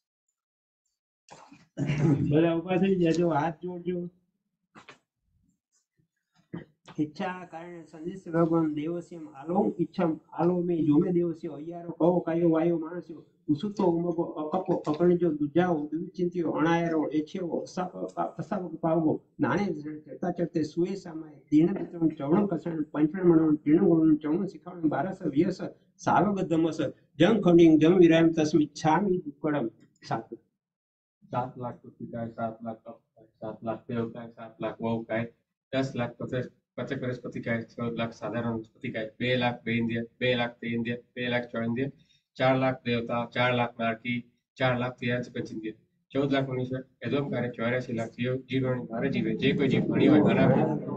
બધા ઉભા થઈ જજો, હાથ જોડજો. ઈચ્છા કારણે સંદેશ ભગવાન દેવસ્યમ આલો ઈચ્છમ આલો મે જોમે દેવસ્ય અયારો કહો કાયો વાયો માણસ્યો ઉસુતો ઉમગો અકપો અકણજો દુજાઓ દુચિંત્યો અણાયરો એછેવો અસાવક પાવગો નાણે ચડતા ચડતે સુએ સામાય દીણ વિતરણ ચવણ કસણ પંચણ મણણ દીણ ગુણ ચવણ શિખાવણ બારસ વ્યસ સાવગ ધમસ જમ ખંડિંગ જમ વિરામ તસ્મિ છામી દુકડમ સાત 7 લાખ પૃથ્વી काय 7 लाख तप काय 7 लाख देव काय 7 लाख वहु काय 10 लाख पचक वनस्पति काय 14 लाख साधारण वनस्पति काय 2 लाख बेंद्य 2 लाख तेंद्य 2 लाख चौंद्य 4 लाख देवता 4 लाख नारकी 4 लाख तियाच पचिंद्य 14 लाख मनुष्य एदम कार्य 84 लाख जीवन मारे जीवे जे कोई जीव घणी હોય ઘણા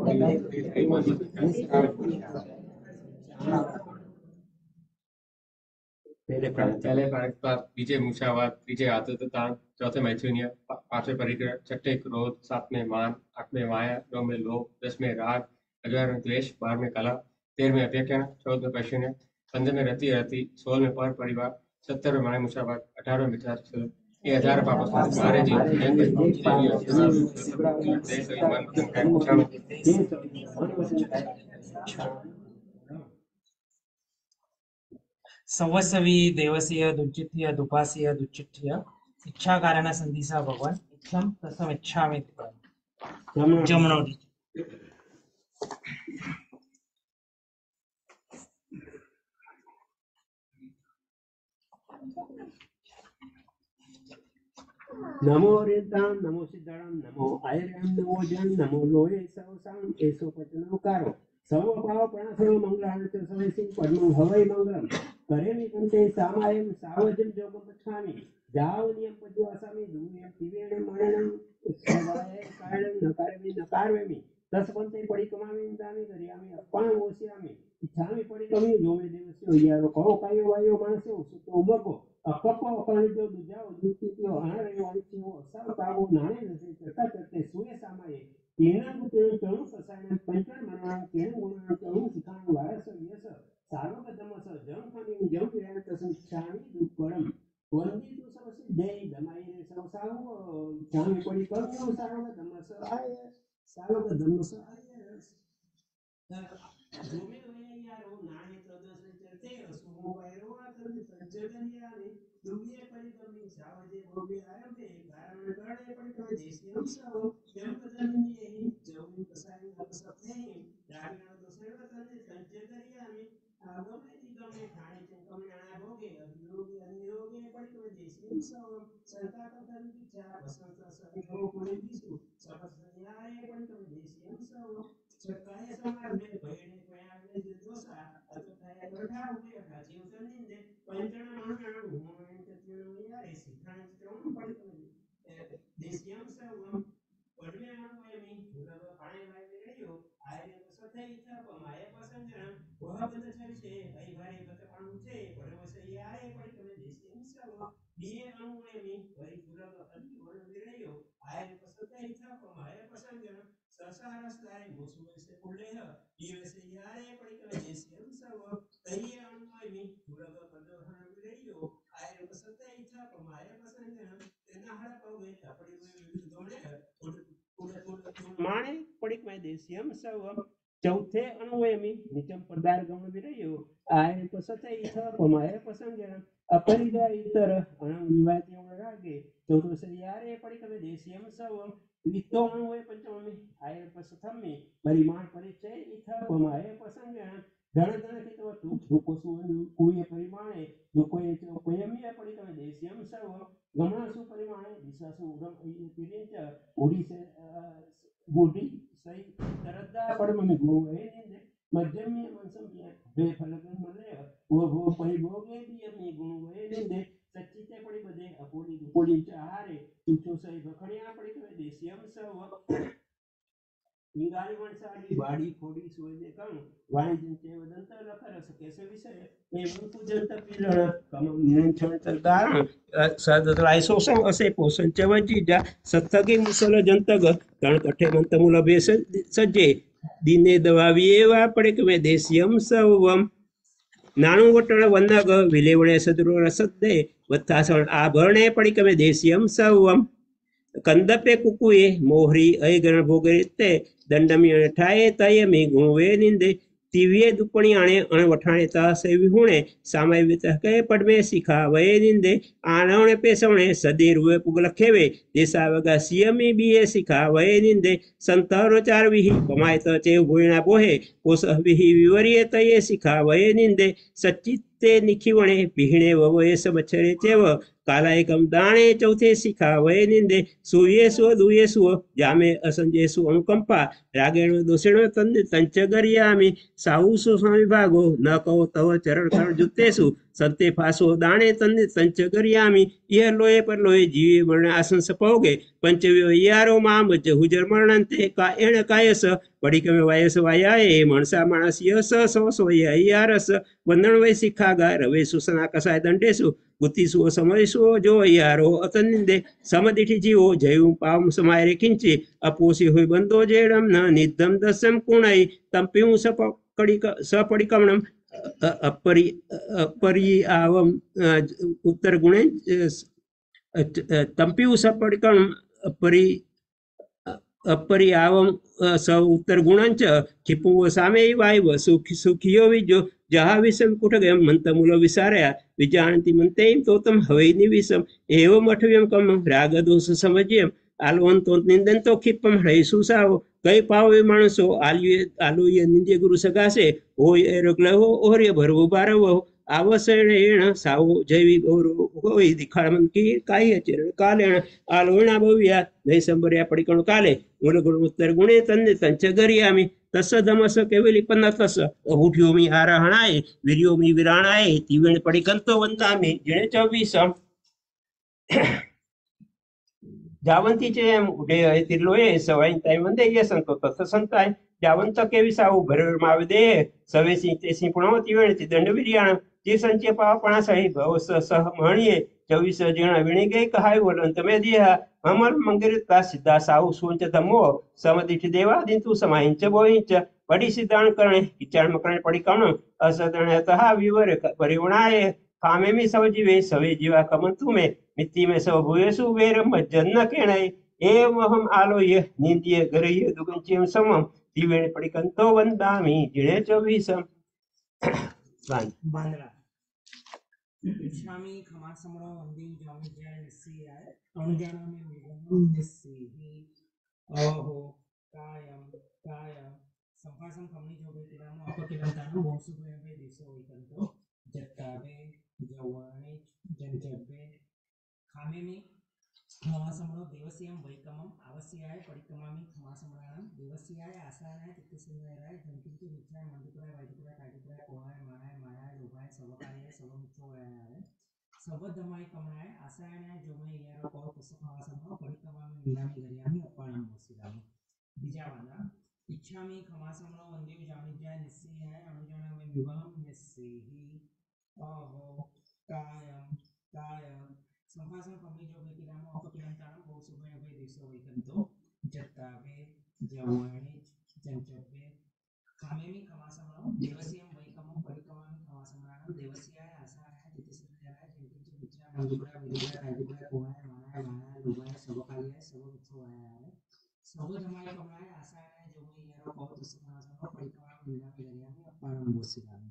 पहले पहले प्राणिकपात बीजे मूषावाद तीजे आतुरता चौथे मैथुन्य पांचवें परिग्रह छठे क्रोध सातवें मान आठवें माया नौवें लोभ 10वें राग 11वें द्वेष 12वें कला 13वें अपेक्षण 14वें पशुन्य 15वें रति 16वें पर परिवार 17वें माया मूषावाद 18वें मिथ्या ये 1000 पापों से मारे जीव संवत्सवी देवसीय दुच्चित्य दुपासीय दुच्चित्य इच्छा कारण संदिसा भगवान इच्छम तसम इच्छामि जमनोटी नमो रेताम नमो सिद्धाराम नमो आयराम नमो जन नमो लोहे सवसाम एसो पचनकारो सर्व भाव प्रणसो मंगलार्थ सवेसिं पद्मं हवै मंगलम करेमि कंते सामायम सावजम जोगम पछामि जावनियम पद्वासामि दुनियम दिवेण मरणं सवाय कारणं नकारमि नकारवेमि तस्वन्ते पडिकमामि दामि गरियामि अप्पाण ओसियामि इच्छामि पडिकमि जोमे देवस्य यारो कहो कायो वायो मानसो सुतो उमगो अकपो अकणिजो दुजाओ दुतियो अणारे वाणिज्यो सब कागो नाणे नसे चता चते सुए सामाये तेना पुत्र चणु कसायन पंचन मरण तेन गुण चणु सिखाण वारस व्यस सार्वक दमस जम खनि जम विराम तसं छामी दुपरम वंदी तु सबसे जय दमाई रे सबसाव छामी पड़ी कर्म सार्वक दमस आय सार्वक दमस आय जोमे होय यारो नाणे तदस चते असुमो वायरो आतन संजगनियाने दुनिये परिगमी सावजे भोगे आरंभे कारण करणे परिकमे देशयम सव जम कदमिये जवनि कसाई अपसपने दागिना तो सर्वतने संजगनियाने आगमे निगमे ठाणे चंकमणाना भोगे अभियोगे अनियोगे परिकमे देशयम सव संताप करनी चा वसंत संतो कोणे दिसु सबसन्याय परिकमे देशयम सव सकाय समाज में भयने पयाने दोसा अतुताय गठा हुए राजीव तनिंदे पंचण मणण भूमन तत्वनो यारे सिखाण चौण परिकमे देशयम सव पडमे अणुयमी गुरव पाणे वाय रेडियो आयरे सथे इच्छा पमाय पसंजन वह बंद चलसे हई भारे बत पाणु छे परवस यारे परिकमे देशयम सव दिए अणुयमी हई गुरव अति वण रेडियो आयरे सथे इच्छा पमाय पसंजन ससारस लाय मोसुवे से उल्लेह ईवसे यारे परिकमे देशयम सव तये अणुयमी गुरव बंद रेडियो आयरे सथे माणे पड़िक में देशियम सवम चौथे अणुवेमी निचम पदार गम विरयो आय पसते इथ पमाय पसंजन अपरिदा इतर अणु विवादे रागे चौथो सरियारे पड़िक में देशियम सवम इतो अणुवे पंचमी आय पसथमी परिमाण परिचय इथ पमाय पसंजन धन धन कितव तु रूपो सुवनु कुये परिमाणे लोकोए पयमी पड़िक में देशियम सवम गमना सु परिमाणे दिशा सु उडम तिरिंच ओडी से बूढ़ी सही तरद्दा पड़मि गोवे निंदे मध्यमी मनसम बे फलगन मले वो पई भोगे भी अपनी गुणवे निंदे सच्चीते पड़ी बदे अपोली दुपोली चारे तुचो सही बखड़िया पड़ी तो देशियम सब निगारी वंशाली बाड़ी फोड़ी सोये कम वाणी जंते वदंत लखरस कैसे विषय ए मुकु जंत पिलण कम निरंचन तलदारण सदलाइसोसं असे पोषण चवजीजा सत्तगी मुसल जंतग कण कठे मंत मूल बेस सज्जे दिने दवाविएवा पड़े के देशियम सवम नाणु वटण वनग विलेवणे सदरो रसदे वत्तासण आभरणे पड़ी के देशियम सवम कंदपे कुकुए मोहरी अयगण भोगते दंडमी ठाए तयमी गुणवे निंदे तिविये दुपणी आणे अण वठाणे ता सेवी हुणे सामय वित कहे पडमे सिखा वये निंदे आणवणे पेसवणे सदी रुवे पुगल खेवे देसा वगा सियमी बीए सिखा वये निंदे संतारो चार विही पमाय त चेव भोयणा बोहे पोस विही विवरिये तये सिखा वये निंदे सच्चिते निखिवणे बिहणे ववये समच्छरे चेव काला एकम दाणे चौथे सिखा वये निंदे सुये सु दुये सु जामे असंजे सु अनुकंपा रागेण दोषेण तंच गरियामी साहु सु विभागो न कहो तव चरण करण जुतेसु संते फासो दाणे तंच गरियामी यह लोये पर लोये जीवे वर्ण आसन सपोगे पंचव्यो यारो माम हुजर मरणंते का एण कायस पड़ी कमे वायस वायाए मणसा मानस यस सो यारस वंदन वै सिखागा रवे सुसना कसाय दंडेसु गुतिसु समयसु जो यारो अतनिंदे समदिठी जीवो जयु पाम समायरे किंचे अपोसी हुई बंदो जेडम न निदम दसम कुणाई तंपिउ सपड़िकमणम अपरि अपरि आवम उत्तर गुणे तंपिउ सपड़िकम अपरि अपरि आवम स उत्तर गुणांच खिपु सामे वायव सुखियो विजो जहा विषम कुटगम मंतमूल विसारया विजानती मंते तो तम हवैनि विषम एवं अठव्यम कम राग दोष समज्यम आलवन तो निंदन तो खिपम हृसु साव कई पावे मानसो आलुये निंदे गुरु सगासे होय एरगलहो ओर्य भरवो बारवो आवसरेण सावो जैवी गौरव होय दिखाळमन की काय चरण कालेण आलवणा भव्या नैसंबर्या पडिकण काले मूल गुण उत्तर गुणे तन्ने तंच गरियामी तस दमस केवली पन्ना तस उठ्यो मी आरहणाए वीर्यो मी विराणाए तीवेण पडिकंतो वंतामी जिणे 24 जावंतीचे उडे तिरलोये सवाई ताई वंदे ये संतो तस संताय जावंत केवी साऊ भरवर मावदे सवेसी तेसी पुणो तीवेण ती दंडविरियाण जी संचे पापणा सही भव सह म्हणिये 24 जीण विणी गई कहाय वलंत में दिया अमर मंगरता सिद्धा साऊ सुंच धमो समदिठ देवा दिंतु समाहिंच बोहिंच पड़ी सिद्धाण करणे किचाण मकरणे पड़ी कण असदणतः विवर परिवणाए कामे में सब जीवे सवे जीवा कमंतु में मित्ति में सब भूयसु वेर मज्जन केणय एव हम आलोय निंदिय गरय दुगंचिम समम दिवेण पड़ी कंतो वंदामी जिणे 24 बांद्रा इच्छामि खमासमरो वंदे जामि जय निस्सियाय अनुजाना में मिलन निस्सी ओहो कायम संभाषण कमनी जो भी तिरामो अपकिलन तानु वंशु में दिसो इकंतो जत्तावे जवाने जनजबे खामे में खमासमरो देवसियम वैकमम आवश्याय परिकमामि खमासमराणम देवसियाय आसानाय तित्तसिनाय जनकिंतु मिथ्याय मंडुकराय वैदिकराय काटिकराय कोहाय मायाय लोभाय सबकार्याय सबमुच्चोयाय सबदमाय कमनाय आसानाय जोमय यारो को तसखमासमरो परिकमामि विनामि गरियामि अपाणम वसिरामि बीजावाना इच्छामि खमासमरो वंदे जामिज्याय निस्सियाय अनुजाना में विवाहम निस्सिहि ओहो कायम संभाषण कमनी जो भी किरामो अपकिलन ताणम बहु सुभय अभय दिसो वैकंतो जत्तावे जवाणी जंचबे खामेमी खमासमरो देवसियम वैकमम परिकमामि खमासमराणम देवसियाय आसानाय तितिसनाय जनकिंच मिथ्या मंजुकरा विदिकरा काजिकरा कोहाय सवकालिय सवमिच्छोयाय सवधमाय कमलाय आसायाय जोमि यारो बहुत समासनो परिक्रमा मिलामी गरियामी अपारम बोसिरामी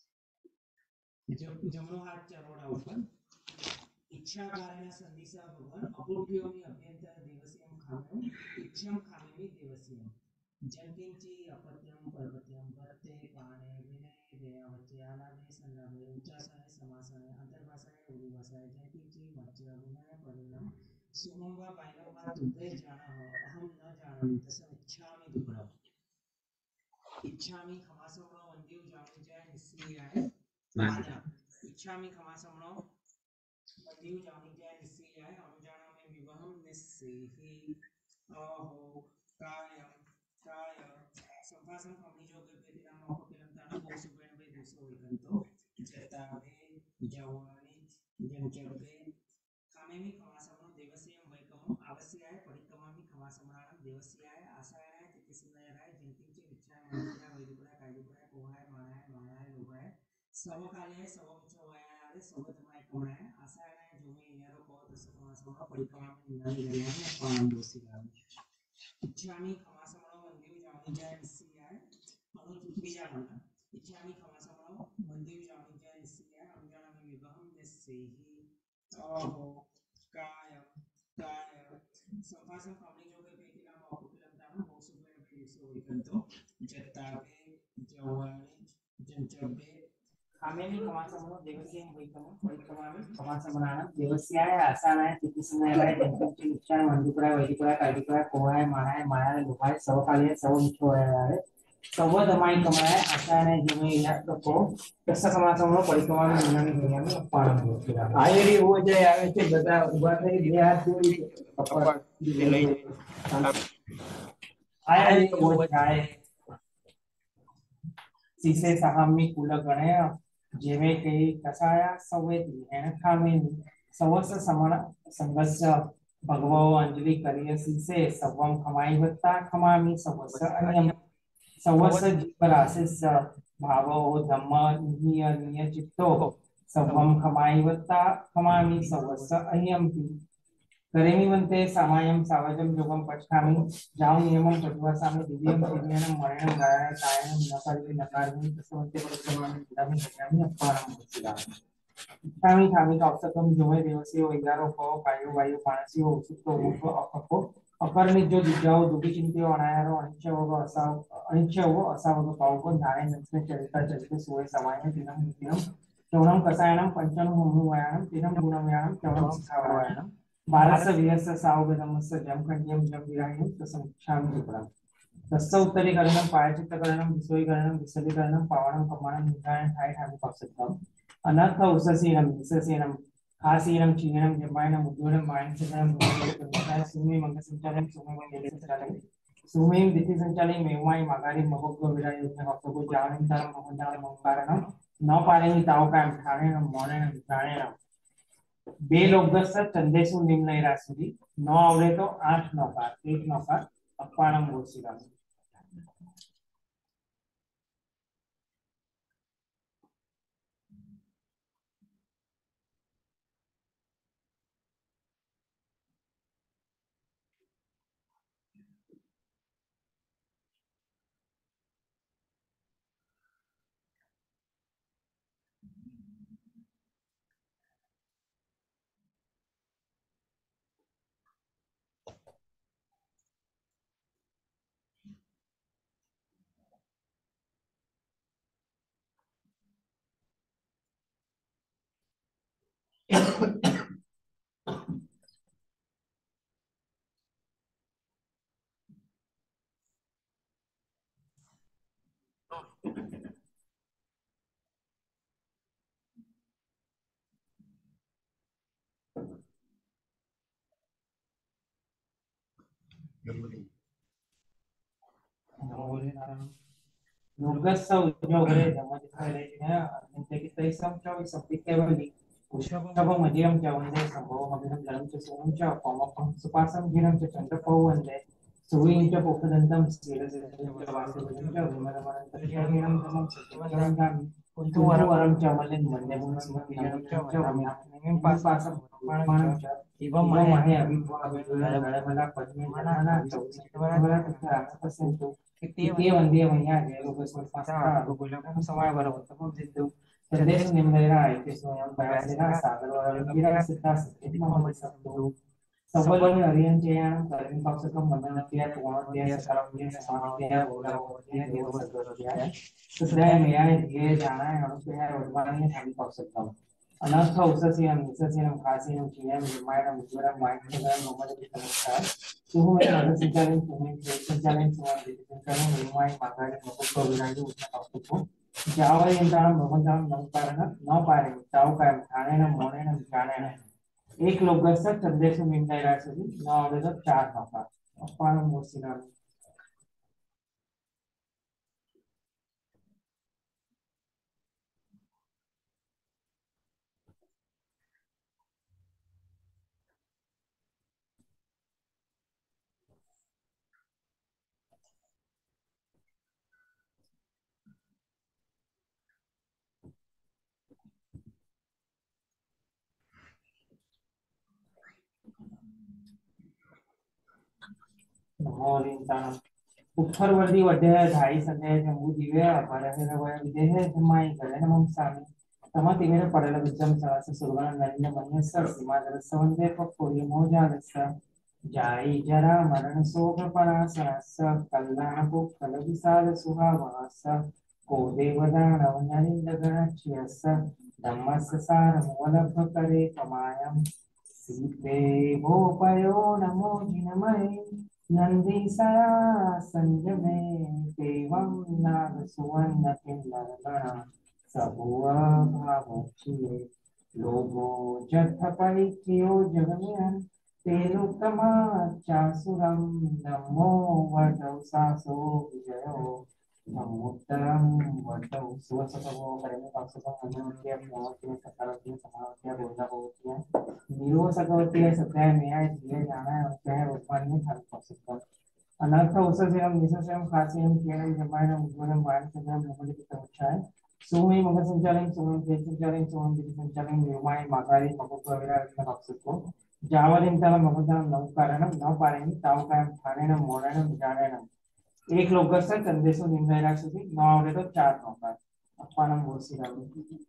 जमनो हाथ चरोड़ा ऊपर इच्छा कारेण संदिसा भगवान अपूर्वयोमी अभ्यंतर देवस्यम खामेम इच्छम खामेमि देवस्यम जंकिंची अपत्यम पर्वत्यम वर्ते पाणे विनय दयावचे आलाभे संलाभे उच्चासने समासने अंतर्भाषाए उर्भाषाए जंकिंची मध्य विनय परिणम सुमंबा बाइनोबा तुते जाना हो अहम न जानामि तस्म इच्छामि दुग्रम इच्छामि खमासमनो वंद्यु जामि जय निस्सियाय माना इच्छामि खमासमनो वंद्यु जामि जय निस्सियाय अनुजानामि विवहम निस्सिहि अहो कायम काय संभाषण कमी जो के नाम को किलंताना को सुबेन बे दूसरो विकंतो जतावे जवानी जंचबे कामेमी खमासमनो देवस्यम वैकमम आवश्याय परिक्रमामि खमासमनानं देवस्याय आसायाय तितिसुनयराय जंकिंचे विचार मनोया वैदिकराय कायदिकराय कोहाय मानाय मानाय लोभाय सवकालय सवमिच्छोयाय सवधमाय कमनाय आसायाय जोमे यारो को दसखमासमनो परिक्रमामि निनामि गरियामि अपारम बोसिरामी इच्छामि खमासमनो वंद्यु जामि जय निस्सियाय अनुचित बीजामना इच्छामि खमासमनो वंद्यु जामि जय निस्सियाय अनुजानामि विवहम निस्सिहि अहो कायम काय संभाषण कमी जो के नाम को किलंताना को सुबेन बे दूसरो विकंतो जतावे जवानी जंचबे कामेमी खमासमनो देवस्यम वैकमम परिक्रमामि खमासमनानं देवस्याय आसानाय तितिसुनयराय जंकिंचे विचार मनोया वैदिकराय कायदिकराय कोहाय मानाय मानाय लोभाय सवकालय सवमिच्छोयाय सवधमाय कमनाय आसायाय जोमे यारो को दसखमासमनो परिक्रमामि निनामि गरियामि अपारम बोसिरामी આયરી હો જાય આવે છે બધા ઊભા થઈ બે હાથ જોડી અપાર તે લઈ જાય आयरी हो जाए सीसे सहामी कुल गणय जेवे के कसाया सवेती एन खामेनी सवस समण संगस्य भगवो अंजलि करिय सीसे सवम खमाई वत्ता खमामी सवस अन्यम सवस जीवराशिस भावो धम्म निय निय चित्तो सवम खमाई वत्ता खमामी सवस अन्यम करेमिवन्ते सामायम सावजम जोगम पचखामि जाओ नियमम तद्वासामि दिव्यम दिव्यानं मरणं गायनं कायनं नकारमि नकारमि तस्वन्ते परिक्रमामि विदामि गम्यामि अपारम बोसिरामी इच्छामि खामि औसतम जोमे देवस्यो वैगारो को कायो वायु पाणस्यो उचितो मुख अकको अकर्णित जो दिव्याओ दुबी चिंत्यो अनायारो अनिच्छवो असावगो पावको न्याय नंसने चरिता चरित सोय समायन दिनम नित्यम चौणम कसायनम पंचम होमवायानम तीनम गुणमयानम चौणम सिखावायानम भारत वियस सावगदमस्य जमखंडियम जम विरायम तसंक्षामि दुग्रम तस्य उत्तरीकरणं पायचित्तकरणं विसोयीकरणं विसर्जीकरणं पावनं प्रमाणं निधानं ठाय ठामी पक्षितम अनर्थ उषसीनं विससीनं खासीनं चीनं जमायनं उद्योनं मायनं सदनं भूमिं सुमे मंगसंचालन सुमे मंगलसंचालन सुमे दिति संचालन मेवाई मागारी महोत्व विराय हक्को जावनं तारं मोहनदारं मोहकारणं न पारेहि ताव कायम ठाणेनं मोनेनं जाणेनं बे लोकदस्त चंदेसु निम्न राशि न आवड़े तो 8 नौकार 1 नौकार अपारम बोसिरामी नुगस्य उद्योगरे धमदिखारे अत्यंत की तई समचा संपितेवली उषभम मध्यम च वंदे संभव मध्यम जलम च सोमं च पमपं सुपासं गिरं च चंद्रपौ वंदे सुवीं च पोपदन्तं स्थिरजं च वासुदेवं च विमलमनन्तर्यं धमं सत्यवं गामि कुन्तुवरं च मलिनमन्यगुणसमग्नं च वदामि पासं पाणं च एवं महे अभिभवा पद्मना चौसिद्धवरा तथा तस्सन्तु इति वन्दे मया देवगोस्वामिता गोकुलं समावरवन्तमं सिद्धौ संदेश निम्नैरा इति स्वयं प्रयासेन सागरवरं सिद्धा सिद्धिममसन्तु सबलों अरियंचयानं कर्म पक्षकं मंडलत्या कोणत्या सकालत्या समानत्या बोलावत्या देवसर्गत्या सदाय मेयाय ध्येय जानाय अनुष्ठाय वर्तमानीय कर्म पक्षकं अनर्थ उसस्यं निसस्यं खास्यं चियं निर्माणं उज्वलं वायुमंडलं नमोदि नमस्कार सुहुमे मदसिंचालन सुहुमे संचालन सुहुमे संचालन निर्माण मागारी मकुको विराजु उष्ण पक्षको जावय इंद्राणं भवन्तां नमस्कारः न पारे तावकायं ठाणेन मोनेन जानेन एक लोकस्य संदेश मिळणारा असेल न आवडे तर 4 नका आपण मोसिना नमोलिंतान उत्तरवर्ती वड्डे धाई संजय जम्बू दिव्य अपराधेन वय विदेह जमाई करे नमः सामी तम तिमेर पडल विद्यम सहस सुरगण नलिन मन्यस सीमादर सवंदे पक्कोरी मोजादस जाई जरा मरण शोक परासरस कल्याण को फल विसाद सुहावस को देवदानव नलिन गणच्यस धम्मस सार मूलभ करे कमायम सीते भोपयो नमो जिनमय नंदीसरा संजमे देवं नाग सुवर्ण किन्नरगण सबुव भावचिये लोभो जथ परिचयो जगमेन तेरुतमा चासुरम नमो वटौ सासो विजयो नमोत्तरम वटौ सुवसतमो करमे पक्षसं मनोत्य मोत्य सकारत्य समावत्य बोधावत्य निरो सकवत्य सत्य न्याय दिए जाना है वर्तमान में धर्म पक्षसं अनर्थ उसस्यं निसस्यं खास्यं केवलं जमायनं उज्ज्वलं वाणिज्यं नमोदि पितमुच्चाय सुमय मग संचालन सुमय तेज संचालन सुमय दिति संचालन निर्माय मागारी मगोपविरा पक्षको जावलिंताला मगदान नवकारणं न पारेनि तावकायं ठाणेनं मोडेनं जानेनं एक लोकस्य संदेशो निम्नैरा સુધી ન આવડે તો 4 નોકાર આપવાના મોસીરાનું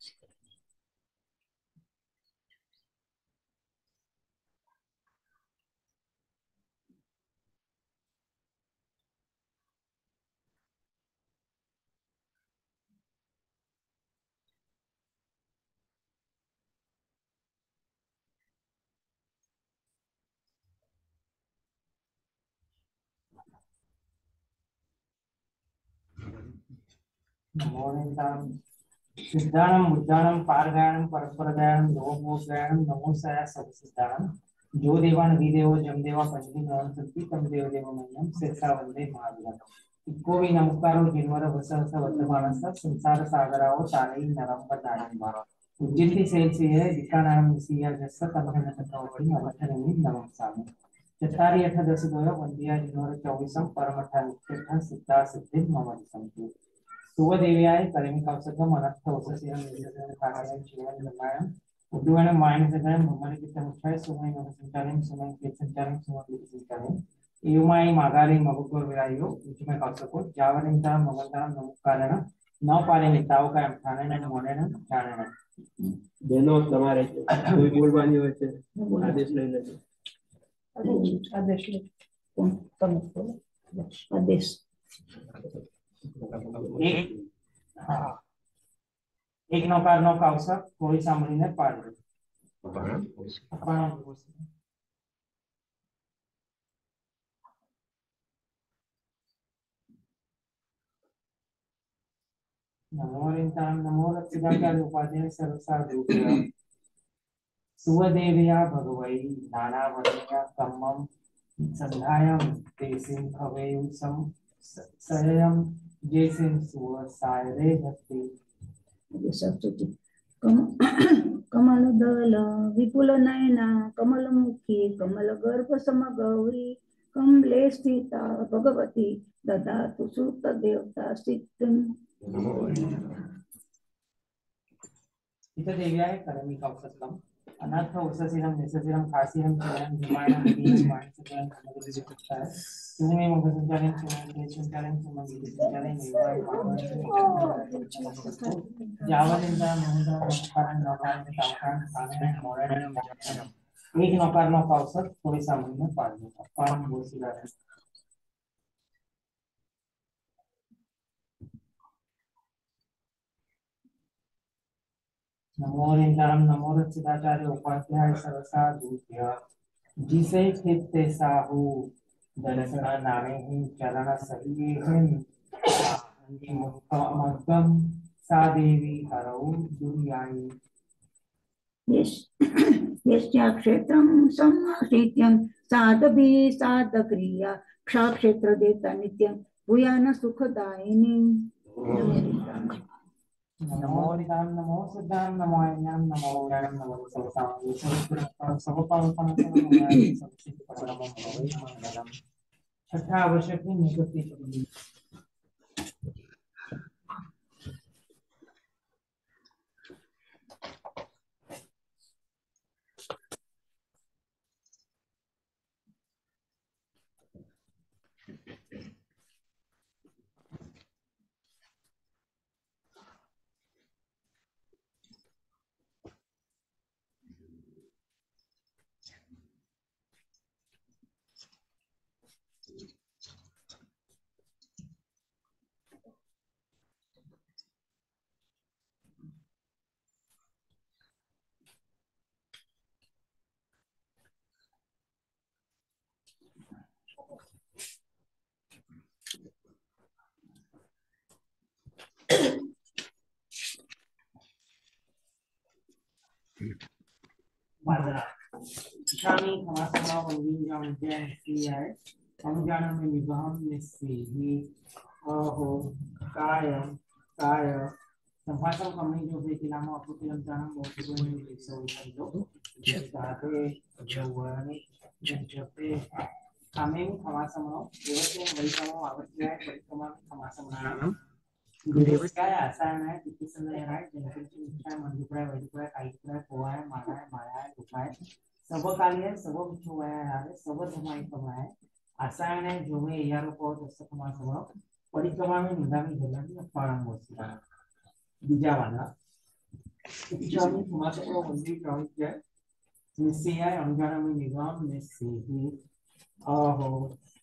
नमोनितां सिद्धानं बुद्धानं पारगायनं परस्परगायनं लोभोगायनं नमोसाया सर्वसिद्धानं जो देवान विदेवो जमदेवा पंचमी नवन सत्ती तम देव देवमन्यम शेषा वंदे महावीर इको भी नमस्कारो जिनवर वसवस वर्तमानस संसार सागराओ तारई नरम पदानं मारा उज्जिति सेल्सिये दिकानां सिया जस्स तमहन तत्ववति अवठनेमि नमः सामि चत्तारि अठ दश द्वय वंदिया जिनवर 24 परमठा नित्यः सिद्धा सिद्धि मम संतु सुवदेव्याय करेमि कौसकम अनर्थ उसस्यं निसस्यं खास्यं चिवनं निर्माणं उद्वनं वाणिज्यं भ्रमणि पितमुच्चाय सुमय मग संचालन सुमय तेज संचालन सुमय दिति संचालन एवमाई मागारी मगुगोर विरायो उच्चमय कौसको जावनिंता मगंता नमस्कारन न पारेनि तावकायं ठाणेनं मोनेनं जानेनं બેનો તમારે કોઈ બોલવાની હોય છે આદેશ લઈ લેજો आदेश ले कौन तुम बोलो आदेश एक हाँ एक नौकार नो कौसक कोई सामने पाड़े अपना नमोनितां नमो रक्षिताय उपाध्याय सर्वसाधुभ्यः सुवदेव्या भगवै नानावर्णिका कम्मं संधायं तेसिं भवेयुसं सयं जैसिं सुवसायरे भक्ति सप्तति कमल दल विपुल नयना कमल मुखी कमल गर्भ समगौरी कमले स्थिता भगवती ददातु सुत देवता सिद्धिं देव्याय करमी कौसत्कम अनाथ उषसीरम निशसीरम खासीरम चरणम धूमायनम दीनम वाणिज्यम कमलजिताय तुम्हें मुखसंचालन चरणम संचालन संबंधित संचालन निर्वाह पावन जावलिंदा मोहदा नौकारण नौकारण तावकारण सागरण मोरण एक नौकार नौका अवसर थोड़ी सामान्य पालन बोसीला नमो लिंगारम नमो रचिताचार्य उपाध्याय सरसा दूत्य जिसे चित्ते साहु दर्शन नामे ही चरण सही हैं मुक्तमगम सा देवी हरौ दुर्यायी यस्या क्षेत्रं समाश्रित्यं साधभी साधक्रिया क्षाक्षेत्र देवता नित्यं भूयान सुखदायिनी नमो लिंगारम नमो सिद्धारम नमो अय्याम नमो ज्ञानम नमो सर्वसाम सर्वपावकम छठा आवश्यक निवृत्ति करनी Kami sama-sama meminjam janjian, menjana menibam nasihi, oh kaya, tempatan kami juga di lama aku dalam tanam waktu ini bisa itu, jadi jawaban janjian kami sama-sama, jadi mereka mau apa dia, mereka sama-sama. Kaya asal है किसी ने right general की इच्छा मंडुपरा वैदिकरा काइकरा कोआ है मारा है दुखा है सब काली है सब बिच्छू है यार सब धमाई कमा है आसान है जो में यारों को दस्तक कमा सब परिक्रमा में निदानी जलन में पारंग होता है बीजा वाला इच्छा में तुम्हारे को मंदिर काउंट किया निश्चय है अंगारा में निगाम निश्चय आहो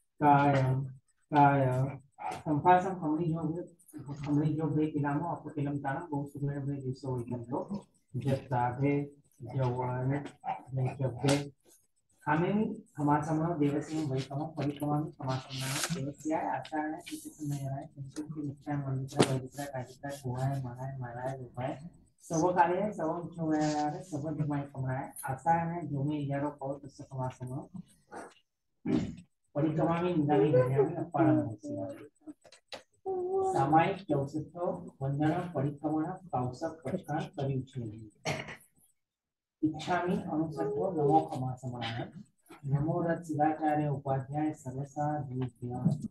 काय संपासन कमली जो बे किलामो आपको किलम ताना बहुत सुबह में जिसो इधर लो जत्ताभे जवान नेचबे हमें हमारा समाज देवसिंह वही समाज परिक्रमा में समाज समाज देवसिया आचार है किसी से नहीं रहा है किसी की निष्ठा मंदिर वैदिकरा काजिका कुआ है मारा है रुपए सब कार्य है सब जो है यार सब जमाई कमरा है आचार है जो में यारों को तो समाज समाज परिक्रमा में निदानी दुनिया में अपारण होती है सामायिक चौसठो वंदना परिक्रमण कौशक प्रश्न करी छे इच्छामी अनुसठो नमो खमा समाय नमो रथ सिद्धाचार्य उपाध्याय सर्वसा दूत्य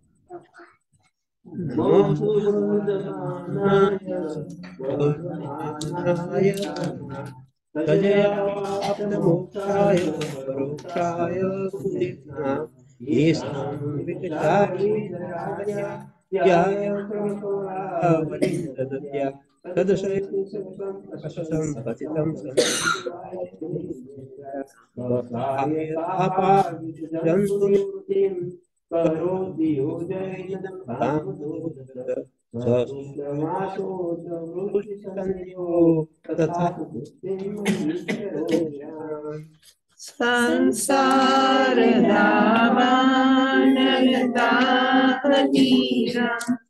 तजयाप्तमोक्षाय परोक्षाय कुलिना येषां विकटानि विदराया याय प्रभुवलिन्ददत्या तदशयति सत्सं पतितं स्वभाय आपादितं करोति योजयिनं भामदोदत स्वसूत्रमासो वृष्टिसंयो तथा संसार दावानलदाहनीरा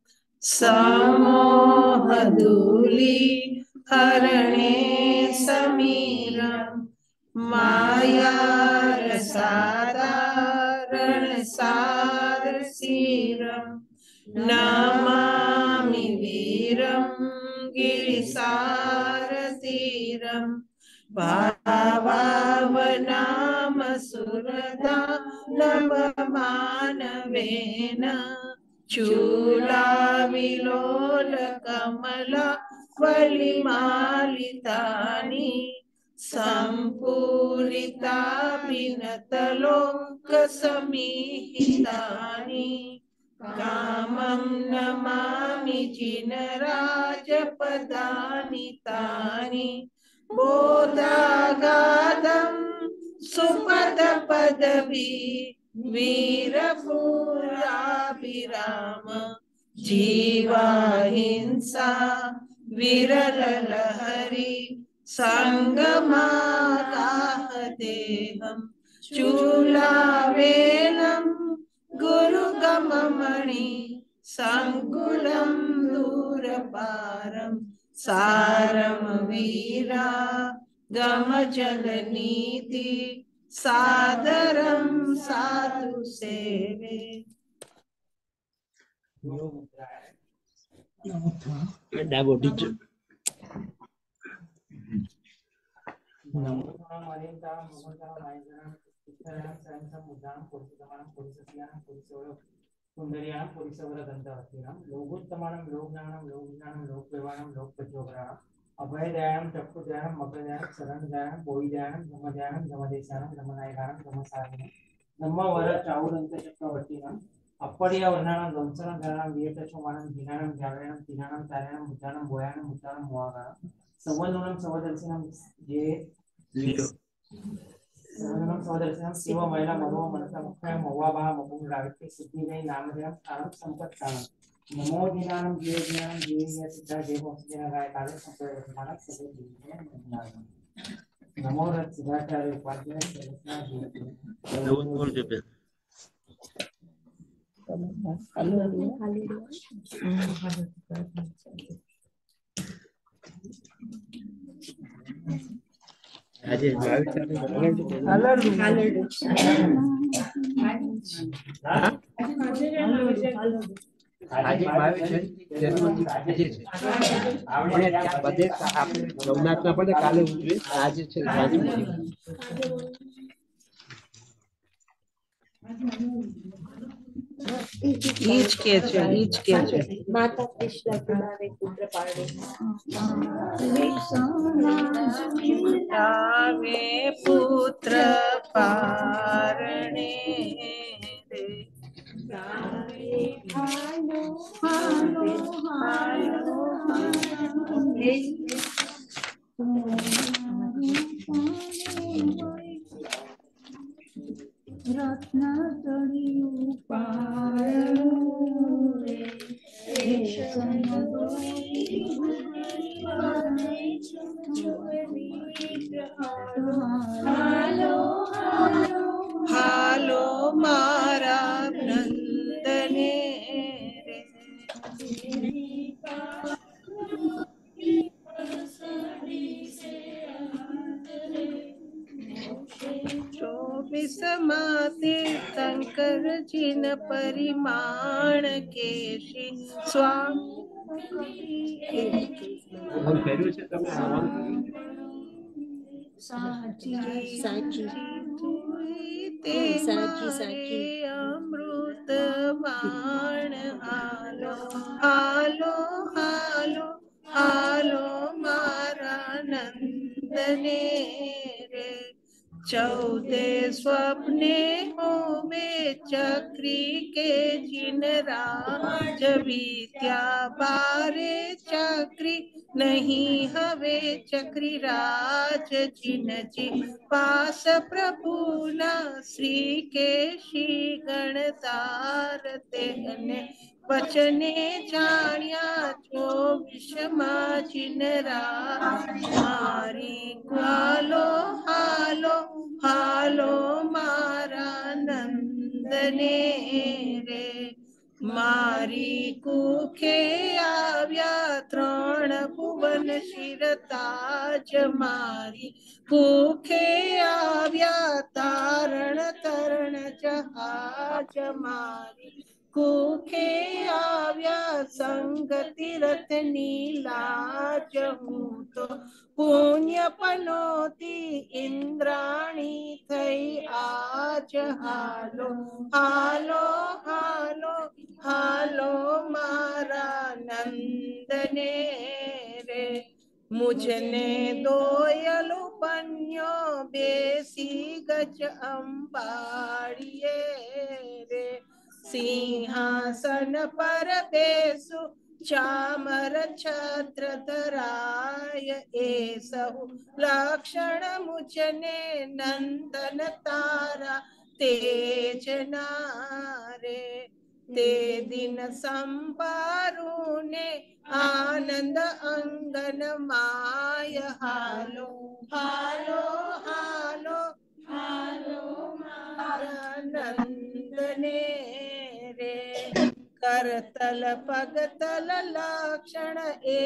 समोह धूलि हरणे समीरा माया रसाधारण सार सीरम नमामि वीरम गिरिसार तीरम भावावनाम सुरदा नवमानवेन चूलाविलोल कमला वलिमालितानि सम्पूरिताभिनतलोकसमीहितानि कामं नमामि जिनराजपदानि तानि बोधागादं सुपदपदवी वीरपुराभिराम जीवाहिंसा विरललहरी संगमागाहदेहं चूलावेनं गुरुगममणि संकुलं दूरपारं सारं वीरा गमजलनीति सादरं साधु सेवे। सुंदर्यां पुरुषवरदंतवतीनां लोकोत्तमानं लोकज्ञानं लोकज्ञानं लोकविवाहं लोकप्रचोदनां अभयदयानं चक्षुदयानं मकरदयानं शरणदयानं बोधिदयानं धम्मदयानं धम्मदेशानं धम्मनायकानं धम्मसारिणं धम्मवर चावुदंतचक्रवर्तीनां अप्पर्यावर्णानां ध्वंसनां वीरचोमानं धीनानं ध्यावयानं तीनानं तार्यानं मुद्दानं बोयानं मुद्दानं मोहागानं संवदनं सवदर्शिनं जे सर्वनाम सवदर्शनम शिव महिला मनो मनसा मुख्यम मवाबाह मपुं गायत्री सिद्धिदे नामधेयं स्थानं संपत्तानं नमो दिनानं जीवज्ञानं जीवज्ञ सिद्धा देवो सिद्धिना गाय काले संप्रदानक सदे जीवने नमो रथ सिद्धाचार्य उपाध्याय सरस्वती जीवज्ञ लोन बोल दे पे આજે લાઈવ ચાલે આજે 22 જન્મથી આજે છે આપણે ત્યાં બધે આપણે નવનાથના પડે કાલે ઉતરે આજે છે ईच के छे माता कृष्ण पिलावे पुत्र पाड़े पिलावे पुत्र पारणे रे हालो हालो हालो रत्न जड़ियों पारे हालो हालो मारा नंदने रे चौबीस माते शंकर जिन परिमाण के श्री स्वामी હું કર્યું છે તમે આવવાનું साची साची ते साची साची अमृत बाण हालो हालो हालो हालो मारा नंदने रे 14 स्वप्ने हो में चक्री के जिन राज विद्या बारे चक्री नहीं हवे चक्री राज जिन जी पास प्रभु न श्री के श्री गणतार तेने वचने जानिया 24 जिन मारी हालो हालो हालो मारा नंदने रे मारी कुखे आव्या 3 भुवन शिरताज मारी कुखे आव्या तारण तरण जहाज मारी कुखे आव्या संग तीरथ नीलाज हूँ तो पुण्य पनोती इंद्राणी थई आज हालो हालो हालो हालो मारा नंदने रे रे मुझने दोयलु पन्यो बेसी गज अंबाड़िए रे सिंहासन पर बेसु चामर छत्र धराय ऐसहु लक्षण मुझने नंदन तारा तेज नारे ते दिन संपारू ने आनंद अंगन माय हालो हालो हालो हालो मारा नंदने रे करतल पगतल लक्षण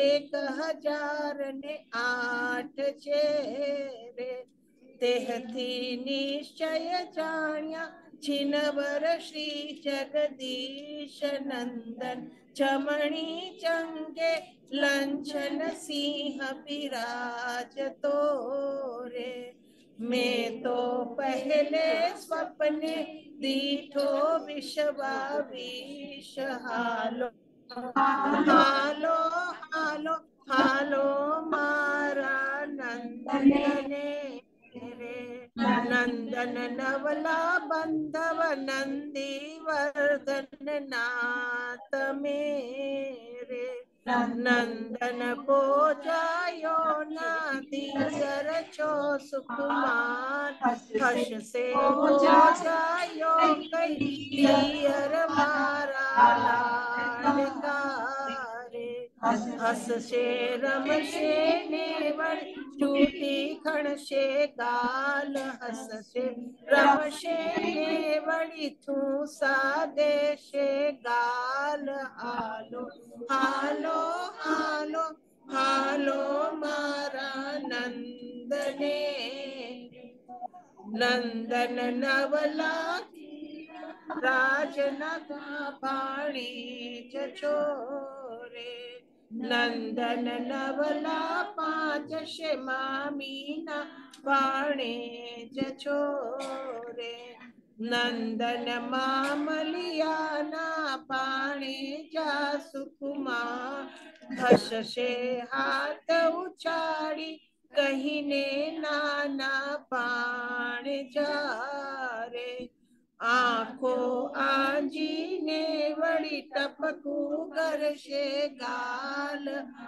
1008 रे तेहथी निश्चय जाण्या छिनवर श्री जगदीश नंदन चमणी चंगे लंचन सिंह विराज तो रे मैं तो पहले स्वप्ने दीठो विश्वाविश हालो हालो हालो हालो मारा नंदने रे नंदन नवला बंधव नंदी वर्धन नाथ मेरे नंदन को जायो नादियर चो सुकुमार हर्ष से हो जायो कई दियर मारा लाडका रे हस से रम से नेवल छूटी खण से गाल हस से रम से नेवली थू सादे से गाल हालो हालो हालो हालो मारा नंदने नंदन नवला राजनगा पाणी छोरे नंदन नवला 5 शेमामीना पाणे छोरे नंदन मामलियाना पाणे जा सुकुमार हर्ष से हाथ उछाड़ी कहीने नाना पाण जा रे आंखों आंजी ने बड़ी टपकू कर से गाल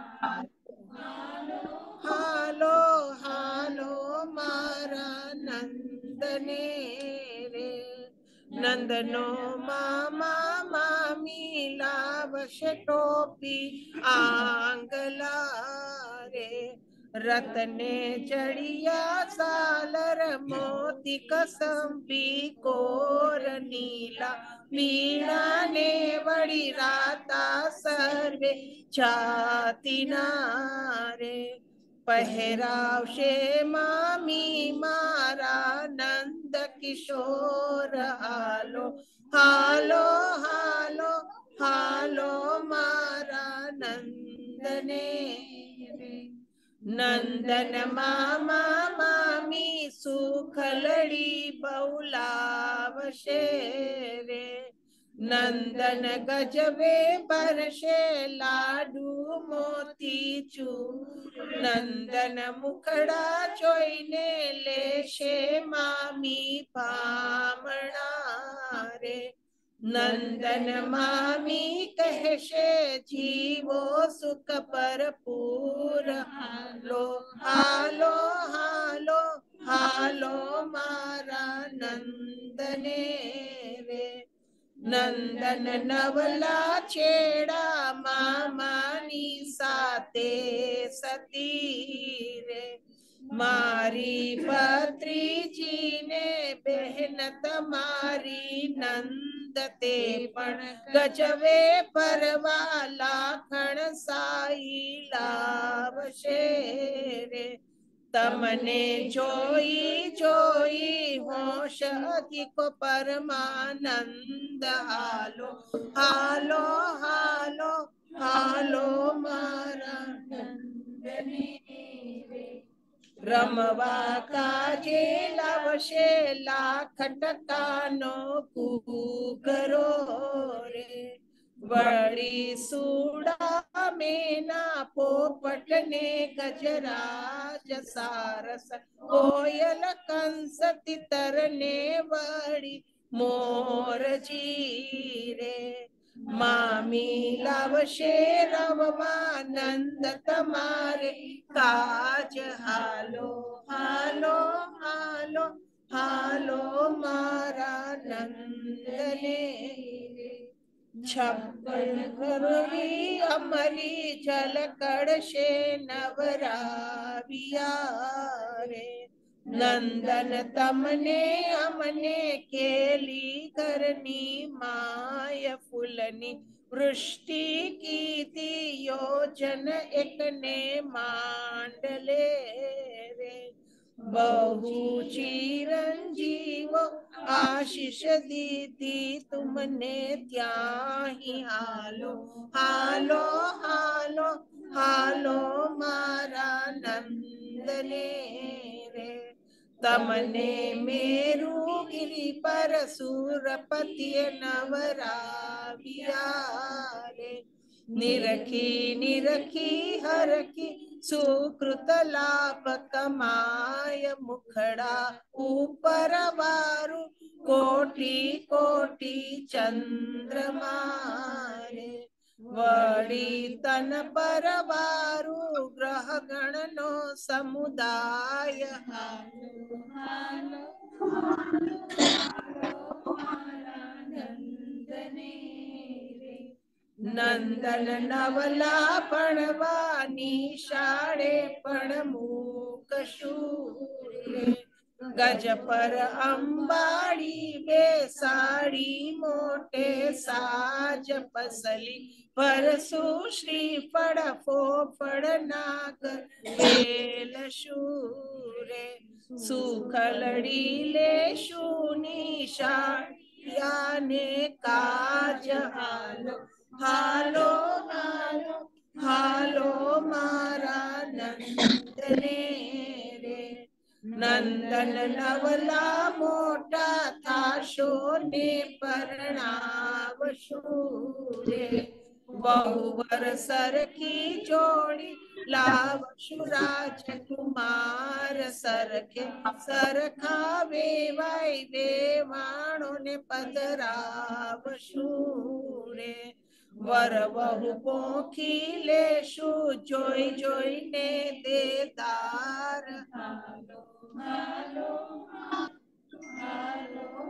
हालो हालो मारा नंदने रे नंदनो मामा मामी लावश टोपी आंगला रे रतने चढ़िया सालर मोती कसम भी कोर नीला वीणा ने बड़ी राता सर्वे छाती नारे पहराव से मामी मारा नंद किशोर हालो हालो हालो हालो मारा नंदने नंदन मामा मामी सुखलड़ी बहुलावशे रे नंदन गजबे परशे लाडू मोती चू नंदन मुखड़ा चोईने लेशे मामी पामणा रे नंदन मामी कहशे जीवो सुख भरपूर हालो हालो हालो हालो मारा नंदने रे नंदन नवला छेड़ा मामानी साते सती रे मारी पत्री जी ने बहन तमारी नंदते पण गजवे परवाला खण साई लावशे रे तमने जोई जोई होश अधिक परमानंद हालो हालो हालो हालो मारा नंदने रे रमवा काजे लावशे लाख टकानो कूकरो रे वळी सूडा मेना पोपट ने गजराज सारस कोयल कंस तितर ने वळी मोरजी रे मामी लावशे रवमानंद तमारे काज हालो हालो हालो हालो मारा नंदने छप्पन करवी अमली जल कड़शे नवराविया रे नंदन तमने अमने केली करनी माय फुलनी वृष्टि कीती योजन एक ने मांडले रे बहु चिरंजीव आशीष दीदी तुमने त्याही हालो हालो हालो हालो मारा नंदने रे तमने मेरु गिरि पर सुरपति नवराविया रे निरखी निरखी हरखी सुकृत लाभ कमाय मुखड़ा ऊपर वारु कोटि कोटि चंद्रमा रे वड़ी तन पर वारु ग्रह गण नो समुदाय हालो हालो हालो मारा नंदने रे नंदन नवला पणवानी शाळे पण मूक शूरे गज पर अंबाड़ी बेसाड़ी मोटे साज पसली परसु श्रीफळ फोफळ नागर बेल शूरे सुखलड़ी ले शूनी शाने काज हालो हालो हालो हालो मारा नंदने रे नंदन नवला मोटा था शोने परणाव शूरे बहुवर सर की जोड़ी लाव शुराज कुमार सरखे सरखावे वाई देवाणो ने पधराव शूरे वर बहु पोखी लेशु जोई जोई ने देदार हालो हालो हालो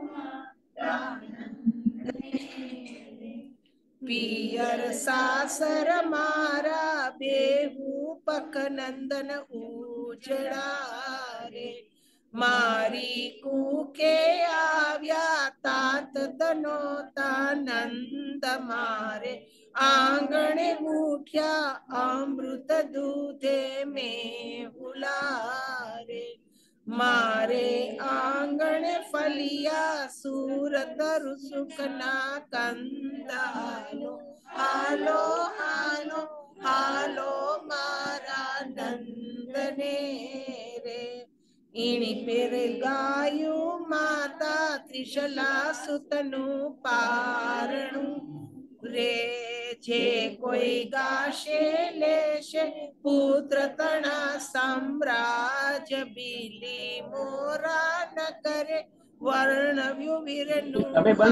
पियर सासर मारा बेहू पक नंदन उजड़ा रे मारी कूके आव्या तात तनोता नंद मारे आंगणे उठ्या अमृत दूधे में हुलारे मारे आंगण फलिया सूरत रुसुकना कंद हालो हालो हालो हालो मारा नंदने रे इणी पेर गायु माता त्रिशला सुतनु पारणु रे जे कोई गाशे लेशे पुत्र तना साम्राज्य बिली मोरा न करे वर्ण विरनु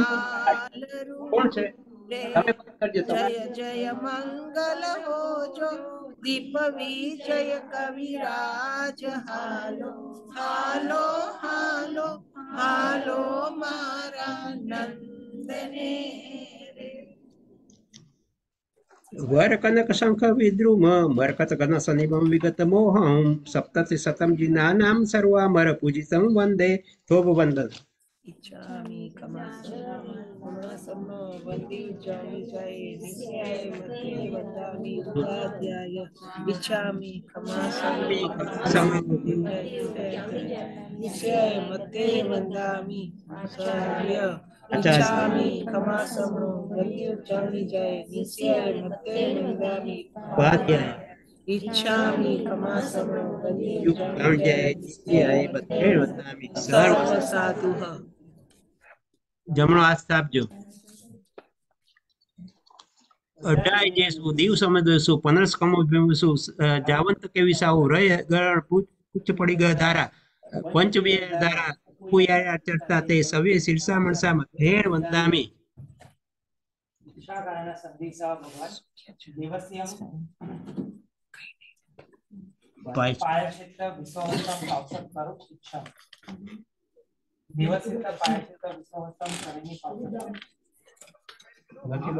जय जय मंगल हो जो दीप विजय कविराज हालो हालो हालो हालो मारा नंदने वर कनक शंख विद्रुम मरकत गण सनिभं विगत मोहं सप्तति शतं जिनानां सर्वामर पूजितं वन्दे थोप वंदन इच्छामि कमासनो वन्दे जय जय नित्याय मते वदामि उपाध्याय इच्छामि कमासनो नित्याय मते वदामि आचार्य इच्छामि कमासनो वन्दे जय जय नित्याय मते वदामि उपाध्याय इच्छामि कमासनो वन्दे जय नित्याय मते वदामि सर्व साधुः जमणो हाथ आपजो અઢાય જેસુ દીવ સમજસુ પનસ કમો ભીમસુ જાવંત કે વિસાઓ રહે ગળ પૂછ પડી ગ ધારા પંચ બે ધારા કુયા ચડતા તે સવે સિરસા મણસા ભેણ વંદામી ઉષાકાળના સંદેશા ભગવાન દેવસ્યમ પાયક્ષેત્ર વિશ્વવંતમ પાવસત કરો ઇચ્છા દેવસ્યતા પાયક્ષેત્ર વિશ્વવંતમ કરેની પાવસત લખી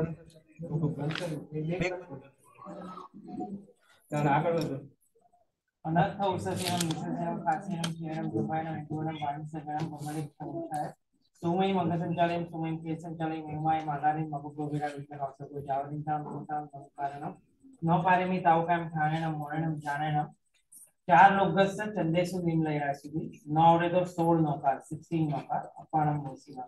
અનર્થ ઉષસેનમ નિષસેનમ કાસેનમ ચેરમ ગોપાયનમ એકોનમ વાણિસગણમ ભમરે ભમુખાય સુમય મંગસંચાલયમ સુમય કે સંચાલય મહિમાય માદારી મગુગોવિરા વિદ્યા વાસકો જાવનિતામ મોતામ સંકારણમ ન પારેમી તાવકામ ઠાણેનમ મોરણમ જાણેનમ ચાર લોગસ ચંદેસુ નિમ લઈ રહ્યા સુધી ન આવડે તો 16 નોકાર 16 નોકાર અપાણમ મોસીમાં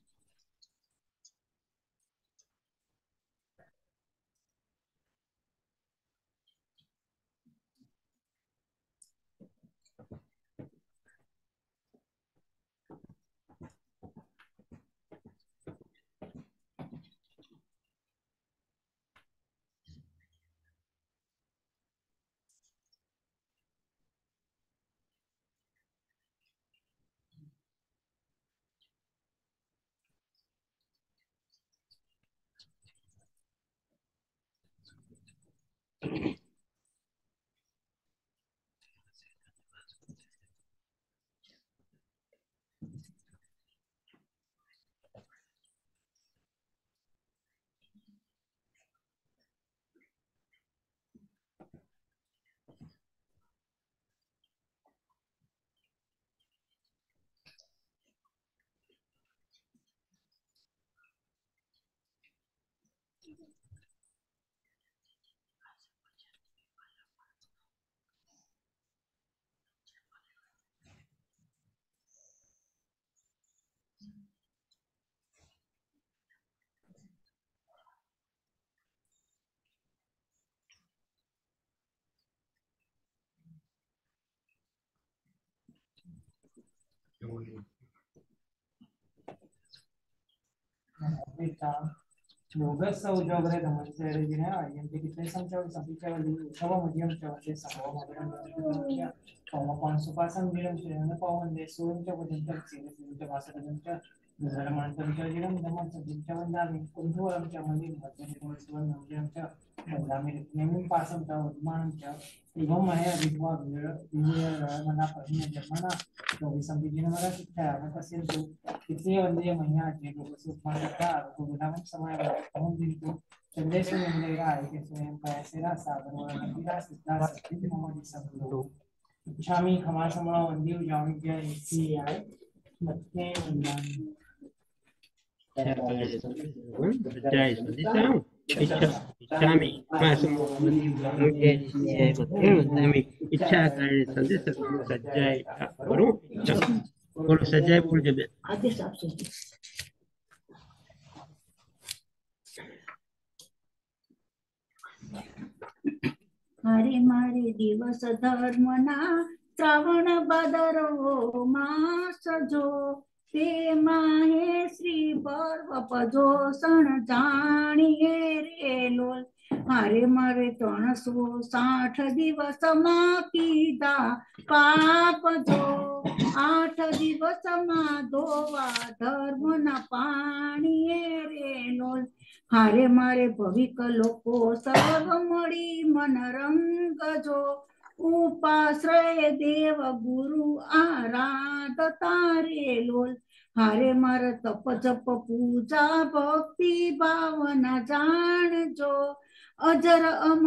लोगस उजोगरे धमसे रेजिने आयंते किते संचव संपिचव लिव मध्यम चवते संभव मध्यम कोम कोन सुपासन दिरम चेन पवन दे सोन च वदंत सीने सीने वासदं च धर्मांतर च जिरम धमन च दिंचवंदामि कुंधुरम च मनि मध्यम कोन मध्यम च वदामि नेमि पासं च उद्मानं च एवं मया विद्वा विजय मना पहिने जन्मना तो विसंपिजिन मरा शिक्षा अनकस्य तो कितने वंदे मया जे को सुपान का को गुनाम समय हम दिन को संदेश में मिलेगा है कि स्वयं का ऐसा साधन और नदीरा सिद्धा सत्य मोहम्मद संतो इच्छामी खमा समणो वंदी जामी के इसी आए मत्ते वंदन જય સદિશામ ઇચ્છામિ માસમો મંદિર જામી ઈચ્છા કરે સંદેશ સજ્જાય કરું બોલો સજ્જાય બોલ જબે આદેશ આપશો હરે મારે દિવસ ધર્મના શ્રાવણ ભાદરવો માસ જો તે માહે શ્રી પર્વ પજો સણ જાણીએ રે લોલ મારે મારે 360 દિવસમાં કીધા પાપ જો 8 દિવસમાં ધોવા ધર્મના પાણીએ રે લોલ હારે મારે ભવિક લોકો સર્વ મળી મન રંગ જો ઉપાશ્રય દેવ ગુરુ આરાધતા રે લોલ હારે માર તપ જપ પૂજા ભક્તિ ભાવના જાણજો અજર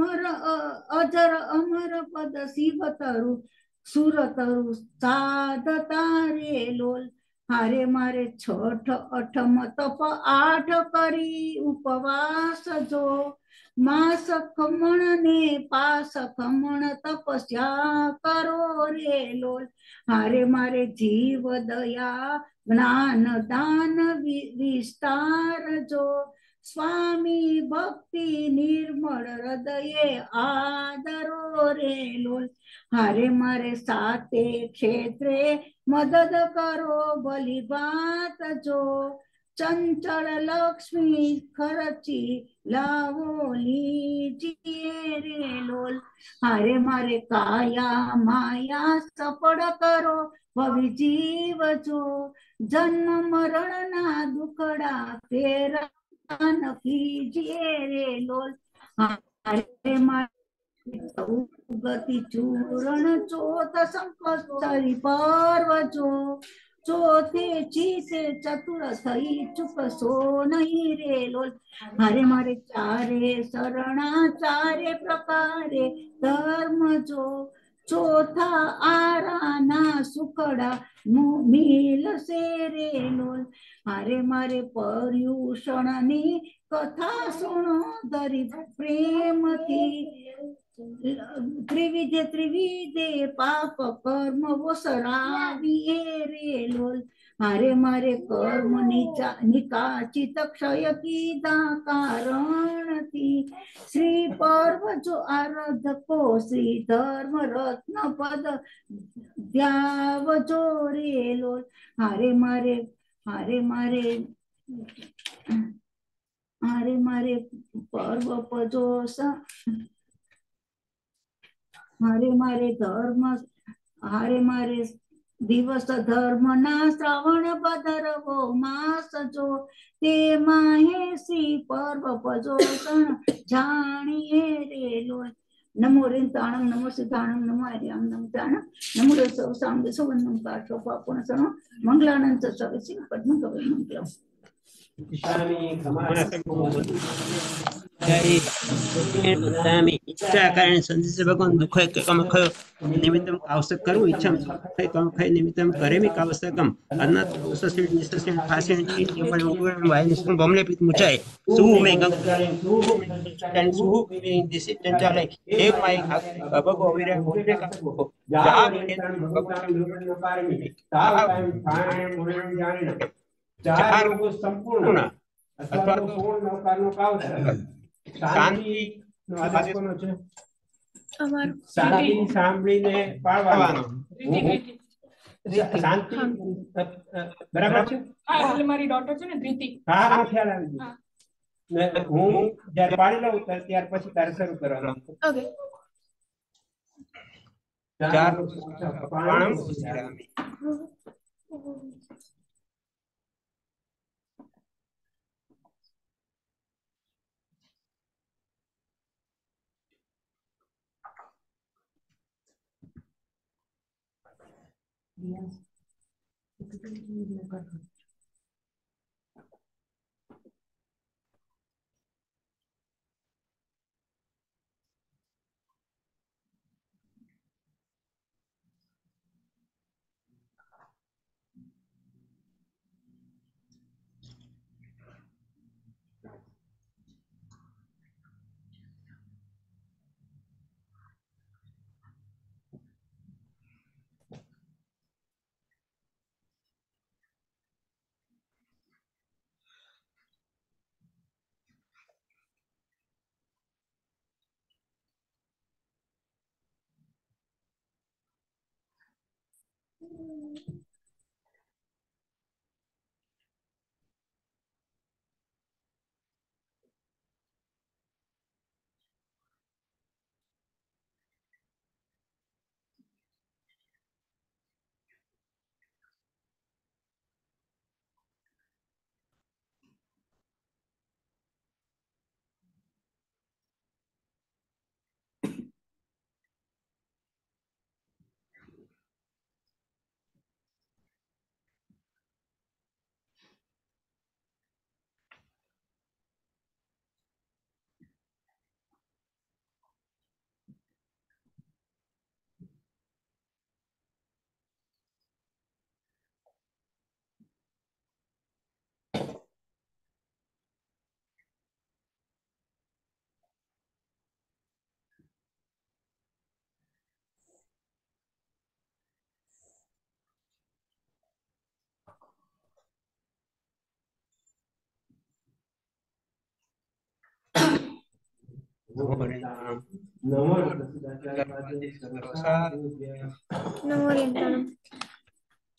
અમર પદ શિવ તરુ સુર તરુ સાધતા રે લોલ હારે મારે 6 8 તપ 8 કરી ઉપવાસ જો માસ ખમણ ને પાસ ખમણ તપસ્યા કરો રે લોલ હારે મારે જીવ દયા જ્ઞાન દાન વિસ્તાર જો સ્વામી ભક્તિ નિર્મળ હૃદયે આદરો રે લોલ હારે મારે સાતે ક્ષેત્રે મદદ કરો બલિ ભાત જો चंचल लक्ष्मी खर्ची लावो लीजिए रे लोल। हारे मारे काया माया सफળ करो भवी जीव जो। जन्म मरण ना दुखड़ा तेरा न कीजिए रे लोल। हारे मारे गति चूरण चोथ संकटहरी पर्व जो। चौथे चीते चतुर थई चुप सो नहीं रे लोल। हारे मारे चारे शरणा चारे प्रकारे धर्म जो। चौथा आराना सुखड़ा मिल से रे लोल। हारे मारे पर्युषण नी कथा सुनो दरी प्रेम थी। त्रिविधे त्रिविधे पाप कर्म वो सराविए रे लोल। हारे मारे कर्म निकाचित क्षय कीदा कारण थी। श्री पर्व जो आराधको श्री धर्म रत्न पद द्याव जो रे लोल। हारे मारे पर्व पजो हारे मारे दिवस धर्म ना श्रावण भद्रवो मास जो। ते माहेशी पर्व पजोषण जानिए रे लोल। नमो रिंताणं नमो सिद्धाणं नमो आर्यां नमो त्याणं नमो रसो सांग सुवन्नं काशो पापुण सनो मंगलानंद सविसिं पद्म कवि मंगलम। इच्छा कारण संदेश भगवान दुख कम खयो निमित्तम आवश्यक करू इच्छा खय कम खय निमित्तम करेमि आवश्यकम अन्नत उससिन निससिन फासिन चीन पर उगुण वाय निसुन बमले पित मुचाय सु में गंगाले सु में दिसे चंचाले एक माई भगो विरे होने का जा भगवान निर्गुण न पारमी ता टाइम फाण मुरण जाने चार लोग संपूर्ण अथवा तो पूर्ण नौकारનો કાવ છે શાંતિ નો આદેશ કોનો છે અમારો શાંતિ સાંભળીને પાળવાનો શાંતિ બરાબર છે હા એટલે મારી ડોટર છે ને ધૃતિ હા હા ખ્યાલ આવી ગયો ને હું જ્યારે પાડી લઉં ત્યાર પછી તારે શરૂ કરવાનું ઓકે ચાર પાણમ શ્રીરામી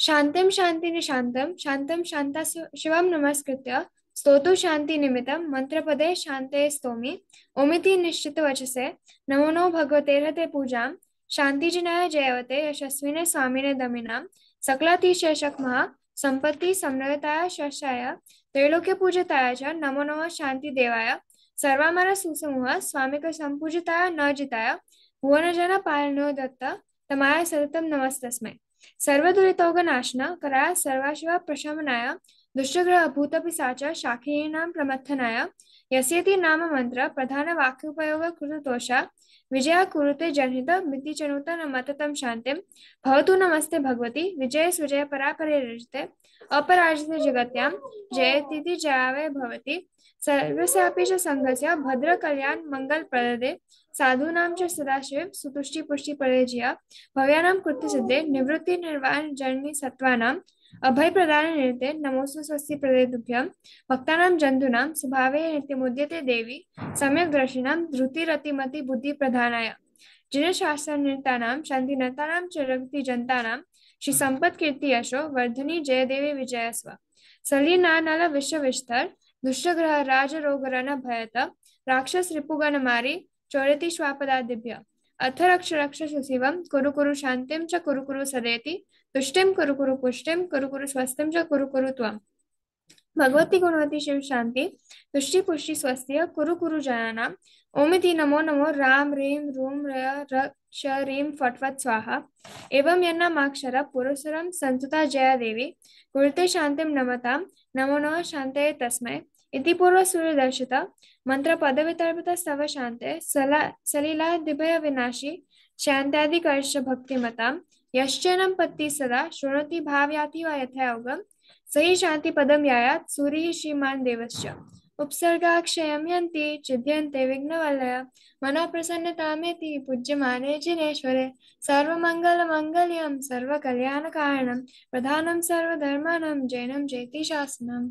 शान्तिं शान्तिनिशान्तं शान्तं शान्ता शिवं नमस्कृत्य स्तोतु शान्तिनिमित्तं मन्त्रपदे शान्ते स्तोमि ओमिति निश्चितवचसे नमो नो भगवते हते पूजां शान्तिजनाय जयवते यशस्विने स्वामिने दमिनां सकलातिशेषक्मः सम्पत्ति समन्वयताय शशाय त्रैलोक्य पूजिताय च नमो नमः शान्तिदेवाय सर्वामर सुसमूह स्वामिक संपूजिताय न जिताय भुवनजन पालनो दत्त तमाय सततं नमस्तस्मै सर्वदुरितौघनाशना कराय सर्वाशिवा प्रशमनाय दुष्टग्रह भूतपिशाच शाखीनां प्रमथनाय यस्येति नाम मंत्र प्रधान वाक्योपयोग कृततोषा विजया कुरुते जनहित मिति चनुत न मततं शान्तिं भवतु नमस्ते भगवती विजय सुजय परापरे रजते अपराजिते जगत्यां जयतीति जयावय भवति सर्वस्यापि च संघस्य भद्र कल्याण मंगल प्रददे साधूनां च सदाशिव सुतुष्टि पुष्टि परेजिया भव्यानां कृत्य सिद्धे निवृत्ति निर्वाण जन्मी सत्वानां अभय प्रदान निरते नमोस्तु स्वस्ति प्रदेभ्यं भक्तानां जन्तूनां स्वभावे नित्यमुद्यते देवी सम्यक् दर्शिनां धृतिरतिमति बुद्धि प्रधानाय जिन शास्त्र निरतानां शांति नतानां च रक्ति जन्तानां श्री संपत् कीर्ति यशो वर्धनी जय देवी विजयस्व सली नानल विश्व विस्तर दुष्टग्रह राज रोग रन भयत राक्षस रिपुगण मारी चोरति श्वापदादिभ्य अथ रक्ष रक्ष सुशिवं कुरु कुरु शान्तिं च कुरु कुरु सदेति तुष्टिं कुरु कुरु पुष्टिं कुरु कुरु स्वस्तिं च कुरु कुरु त्वम् भगवती गुणवती शिव शांति तुष्टि पुष्टि स्वस्ति कुरु कुरु जनानां ओमिति नमो नमो राम रीं रूम र क्ष रीं फट् फट् स्वाहा एवं यन्नामाक्षर पुरुषरं संतुता जया देवी कुरुते शान्तिं नमतां नमो नमः शान्तये तस्मै इति पूर्व सूर्यदर्शित मंत्र पद वितर्पित स्तव शान्ते सलीला दिभय विनाशी शान्त्यादिकर्ष भक्तिमतां यश्चैनं पत्ति सदा शृणोति भावयाति वा यथायोगं सही शांति पदम यायात सूर्य श्रीमान देवश्च उपसर्गाक्षयं यन्ति चिद्यन्ते विघ्नवलय मनो प्रसन्नतामेति पूज्यमाने जिनेश्वरे सर्वमङ्गलमङ्गल्यं सर्वकल्याणकारणं प्रधानं सर्वधर्माणां जैनं जयति शासनम्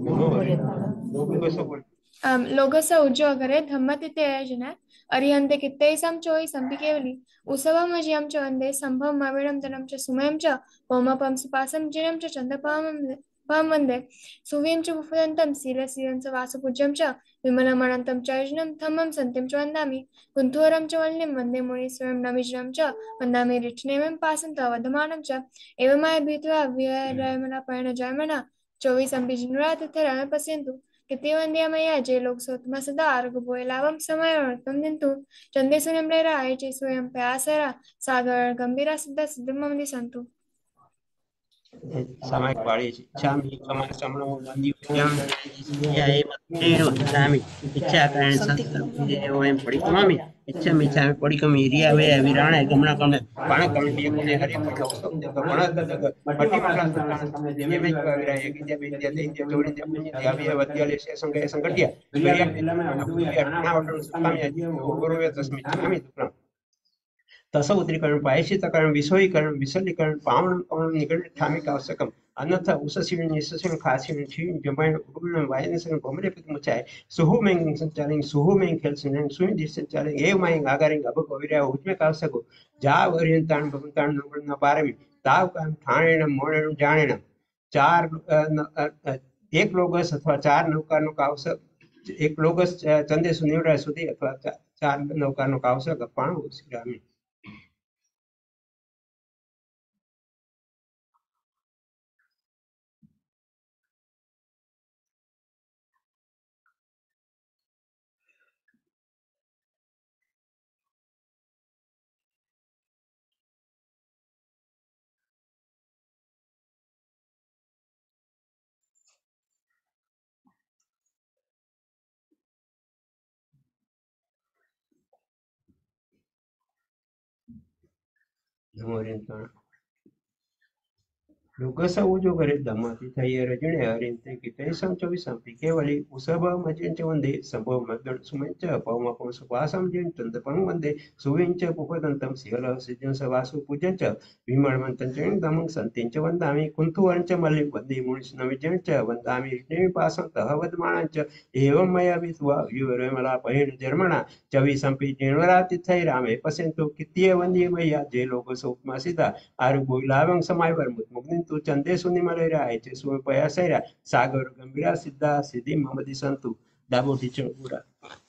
लोगस उज्जोगरे धम्मतिते अजन अरिहन्ते कित्ते समचोई संपिकेवली उसवमजियं च वन्दे संभवं अविडं धनं च सुमयं च पौमपं सुपासं जिनं च चन्दपामं वन्दे सुवीं च पुफुदन्तं शीलशीलं च वासुपूज्यं च विमलमनन्तं च अर्जुनं धम्मं सन्तिं च वन्दामि कुन्थोरं च वल्लीं वन्दे मुनीश्वरं नमिज्रं च वन्दामि रिक्ष्णेमं पासं वधमानं च एवमाय भीत्वा विरयमनपयणजयमन चौवीसं जिनुरातिथरामे पश्यन्तु किति वन्द्या मया जे लोक सोत्मा सदा आरोग्य बोय लाभम समय वर्तम दिंतु चंदे सुनिम लेरा आय चे स्वयं प्यासरा सागर गंभीरा सिद्ध सिद्धमंदी संतु सामायिक वाणी इच्छामि कमन समणो वंदी ज्ञान या ए मतेनो इच्छामि इच्छा कारण संस्कृति वयम परिक्रमामि इच्छामि इच्छामि परिक्रमी रिया वे विराणे गमना कमे पाण कमे बिय कोने हरि पर औसम जग पण दग पट्टी मकान सामने जेमे में विराय कि विद्या दे जोड़ी दे पुण्य दिया विद्यालय से संगे संगठिया विरिया में अदुया ना वटन सुकामी गुरुवे तस्मि आमि दुक्रा तसौ उत्तरीकरण प्रायश्चित्तकरण विषयीकरण विसलीकरण पावनं पवनं निगड ठामिक आवश्यकम अन्यथा उससिन निससिन खासिन छिन जमाइन उडुन वायनसन भमरे पित मुचाय सुहु मेंग संचालिंग सुहु मेंग खेलसिन सुइन दिस संचालिंग एव माइंग आगारिंग अब कविरा उजमे आवश्यको जा वरियंतान भवंतान न पारमी ताव काम ठाणेण मोणेण जाणेण चार एक लोगस अथवा चार नौकानो आवश्यक एक लोगस चंदे सुनिवड़ा सुधी अथवा चार नौकानो आवश्यक पाणो श्रीरामी लोकसा उजो करे दमाती थई रजणे हरिंते किते संचोवि संपि केवली उसब मजेंच वंदे संभव मदन सुमंच पवम पवस वासम जिन चंदपं वंदे सुविंच पुपदंतम सिहल सिजन सवासु पूजंच विमलमंतं च दमं संतिंच वंदामि कुंतुवंच मल्लि वंदे मुनिस नविजंच वंदामि विष्णु पासं तहवदमाणंच एवं मया वित्वा विवरमला पहेन जर्मणा चवि संपि जिनवराति थई रामे पसेंतु कित्ये वंदे मया जे लोक सोपमा सिदा आरु गोइलावं समाय वर मुग्निन संतु चंदेशु निमलेरा है सो पयासेरा सागर गंभीरा सिद्धा सिद्धि मोहम्मदी संतु दाबो टीचर पूरा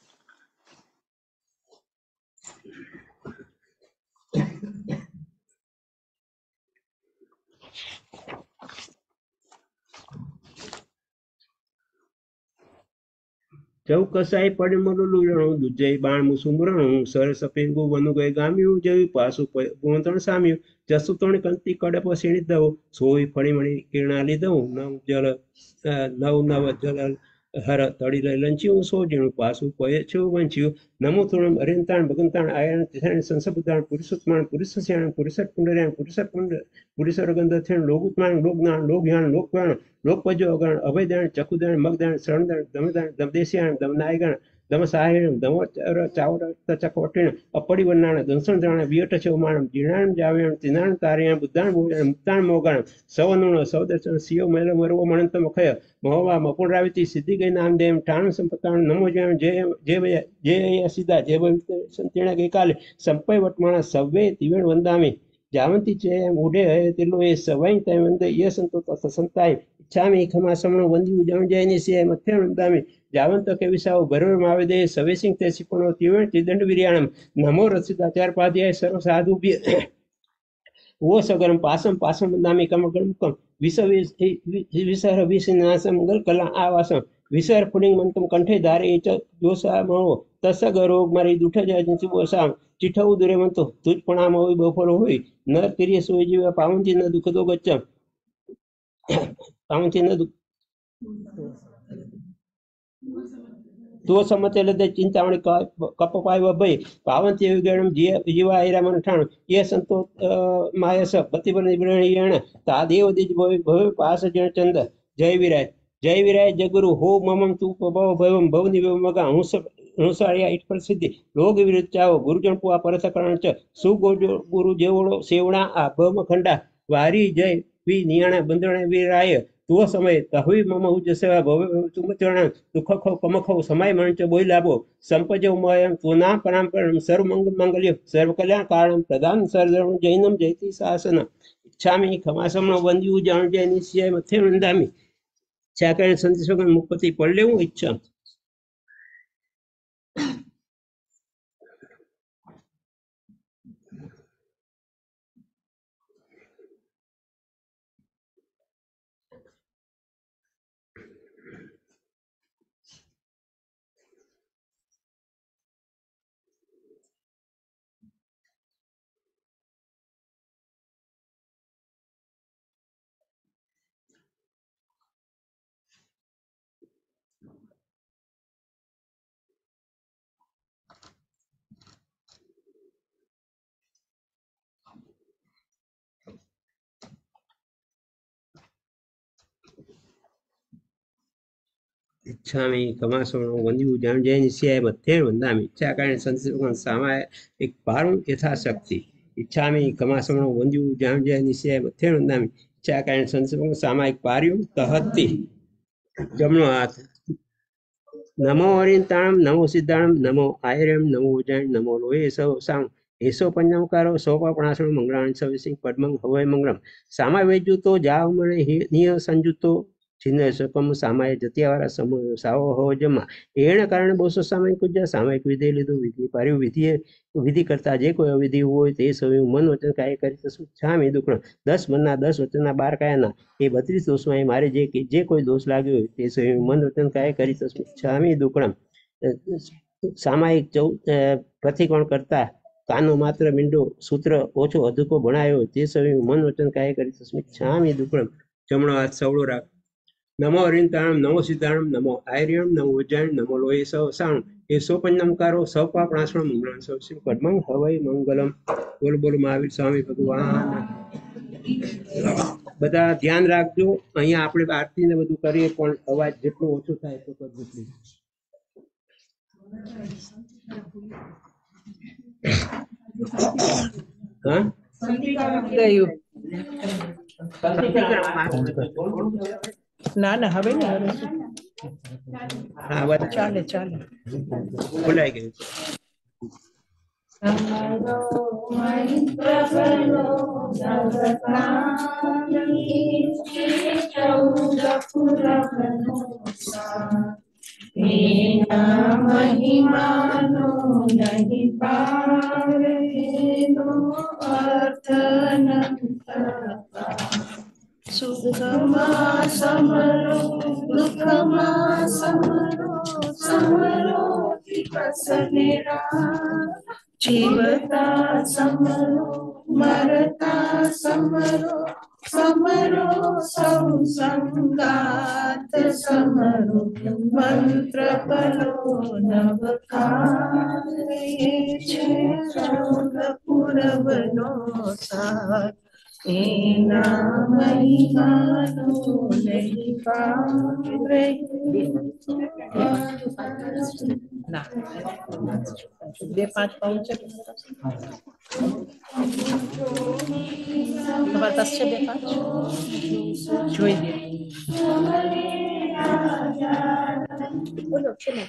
चौकसाई पड़े मरुलुरणु दुजई बाण मुसुमरणु सर सपेंगु वनु गए गाम्यु जई पासु गोंतण साम्यु जसु तण कंती कड़प सीणी दव सोई फणी मणी किरणा लीधव नव नव जल हर तड़ी लंच्यु सो जीणु पासु पय छो वंच्यु नमो तुणम अरिंताण भगंताण आयण तिथाण संसबुद्धाण पुरुषोत्माण पुरुषस्याण पुरुषर पुंडर्याण पुरुषर पुंड पुरुषर गंधथेण लोगुत्माण लोकज्ञान लोकज्ञान लोकप्राण लोकपजो अगण अभयदाण चकुदाण मगदाण शरणदाण दमदाण दमदेशियाण दमनायगण दम सहायण दम चावर चकोटिण अपड़ी वर्णाण दंसण वियट चौमाण जीर्णाण जाव्याण तिनाण तार्याण बुद्धाण भोजाण मुक्ताण मोगाण सवनुण सौदर्शन सियो मेल मरवो मणंत मखय महोवा मपुण राविती सिद्धि गई नाम देव टाण संपताण नमो जय जय जय सीधा जय संतीर्ण गई काले संपय वटमाण सव्वे तिवेण वंदामी जावंती चे मूढ़े है तिलो ये सवाई तय वंदे ये संतो तथ संताय इच्छामि खमा समण वंदी उजण जय नि से मथे वंदामी जावंत के विसाव भरवर मावे दे सवे सिंह ते सिपणो तिवेण तिदंड विरियाणम नमो रसिदाचार पाद्याय सर्व साधु वो सगरम पासम पासम वंदामी कमगम कम विसर विसनासम मंगल कला आवासम विसर पुलिंग मंतम कंठे धारे च जोसा मणो तसग रोग मारी दुठ जय बोसाम चिठऊ दुरे मंतो तुझ प्रणाम होई बफलो होई नर तिरिय सोई जीव पावंती न दुख दो गच्चम पावंती न दुख तो समते लदे चिंतामणि कप पाय वभय पावंती विगणम जीवा ऐरा मन ठाण ये संतो मायस बतिबन निब्रणीयण ता देव दिज भव पास जन चंद जय विराय जगुरु हो ममम तू भव भवम भव निव मगा हुंसाळिया इट प्रसिद्धि लोग विरुद्ध चाओ गुरुजन पुआ परस करण च सु गुरु जेवड़ो सेवणा आ भम खंडा वारी जय वी नियाणा बंदणे वीराय तो समय तहुई मम उज सेवा भव तुम चरण दुख खो कम खो समय मंच बोई लाभो संपजो मयम तो नाम प्रणाम करणम सर्व मंगल्य सर्व कल्याण कारणम प्रदान सर्वम जैनम जयति शासन इच्छामि खमासम वंद्यु जान जय निश्चय मथे वंदामि छाकरण संतोषगण मुक्ति पढ़ लेऊ इच्छा इच्छामि कमासोणो वंद्यु जान जय निश्चय मथे वंदामि इच्छा कारण संतोषगण सामाय एक पारुं यथाशक्ति इच्छामि कमासोणो वंद्यु जान जय निश्चय मथे वंदामि इच्छा कारण संतोषगण सामायिक पार्यु तहति जमनो हाथ नमो हरिंताणम नमो सिद्धाणम नमो आयरम नमो उज्जैन नमो लोहे सव सांग एसो पंचमकारो सोपापणासण मंगलाण सविसिंग पद्मं हवय मंगलम सामा वेजु तो जाव मणे निय संजुतो छिन्न सकम सामाय जतियावारा समूह सावो हो जमा एण कारण बोसो सामायिक कुछ सामायिक विधि लीधु विधि पार्यु विधि करता जे कोई अविधि होय ते सवे मन वचन काय करी तसु छामी दुखण 10 मनना 10 वचनना 12 कायना ए 32 दोषમાં मारे जे कोई दोष लाग्यो होय ते सवे मन वचन काय करी तसु छामी दुखण सामायिक प्रतिकोण करता कानो मात्र मिंडो सूत्र ओछो अधुको भणायो ते सवे मन वचन काय करी तस्मै छामी दुखण जमणो हाथ सवळो राख नमो हरिंताणम नमो सिद्धाणम नमो आयर्यम नमो उज्जैन नमो लोहे सव सांग ये सो पंचमकारो सौ पापणासण मंगलम सव शिव पद्मं हवय मंगलम बोल बोल महावीर स्वामी भगवान બધા ધ્યાન રાખજો અહીંયા આપણે આરતી ને બધું કરીએ પણ અવાજ જેટલો ઓછો થાય તો કરજો પ્લીઝ હા ગયું ના ના હવે ને હા વાત ચાલે ચાલે ભૂલાઈ ગયું समरो मंत्र बलो नवकानी चौद पुरवनो એના મહિમાનો નહીં પારે એનો અર્થ સુખમાં સમરો દુઃખમાં સમરો સમરો વિપસનેરા જીવતા સમરો મરતા સમરો સમરો સૌ સંગાત સમરો મંત્ર બલો નવકારે છે ચૌદ પુરવનો સાર એના મહિમાનો નહીં પારે ના 2-5 પાઉન્ડ છે તમારે દસ છે 2-5 જોઈ લે બોલો છે ને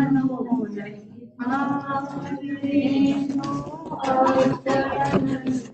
છે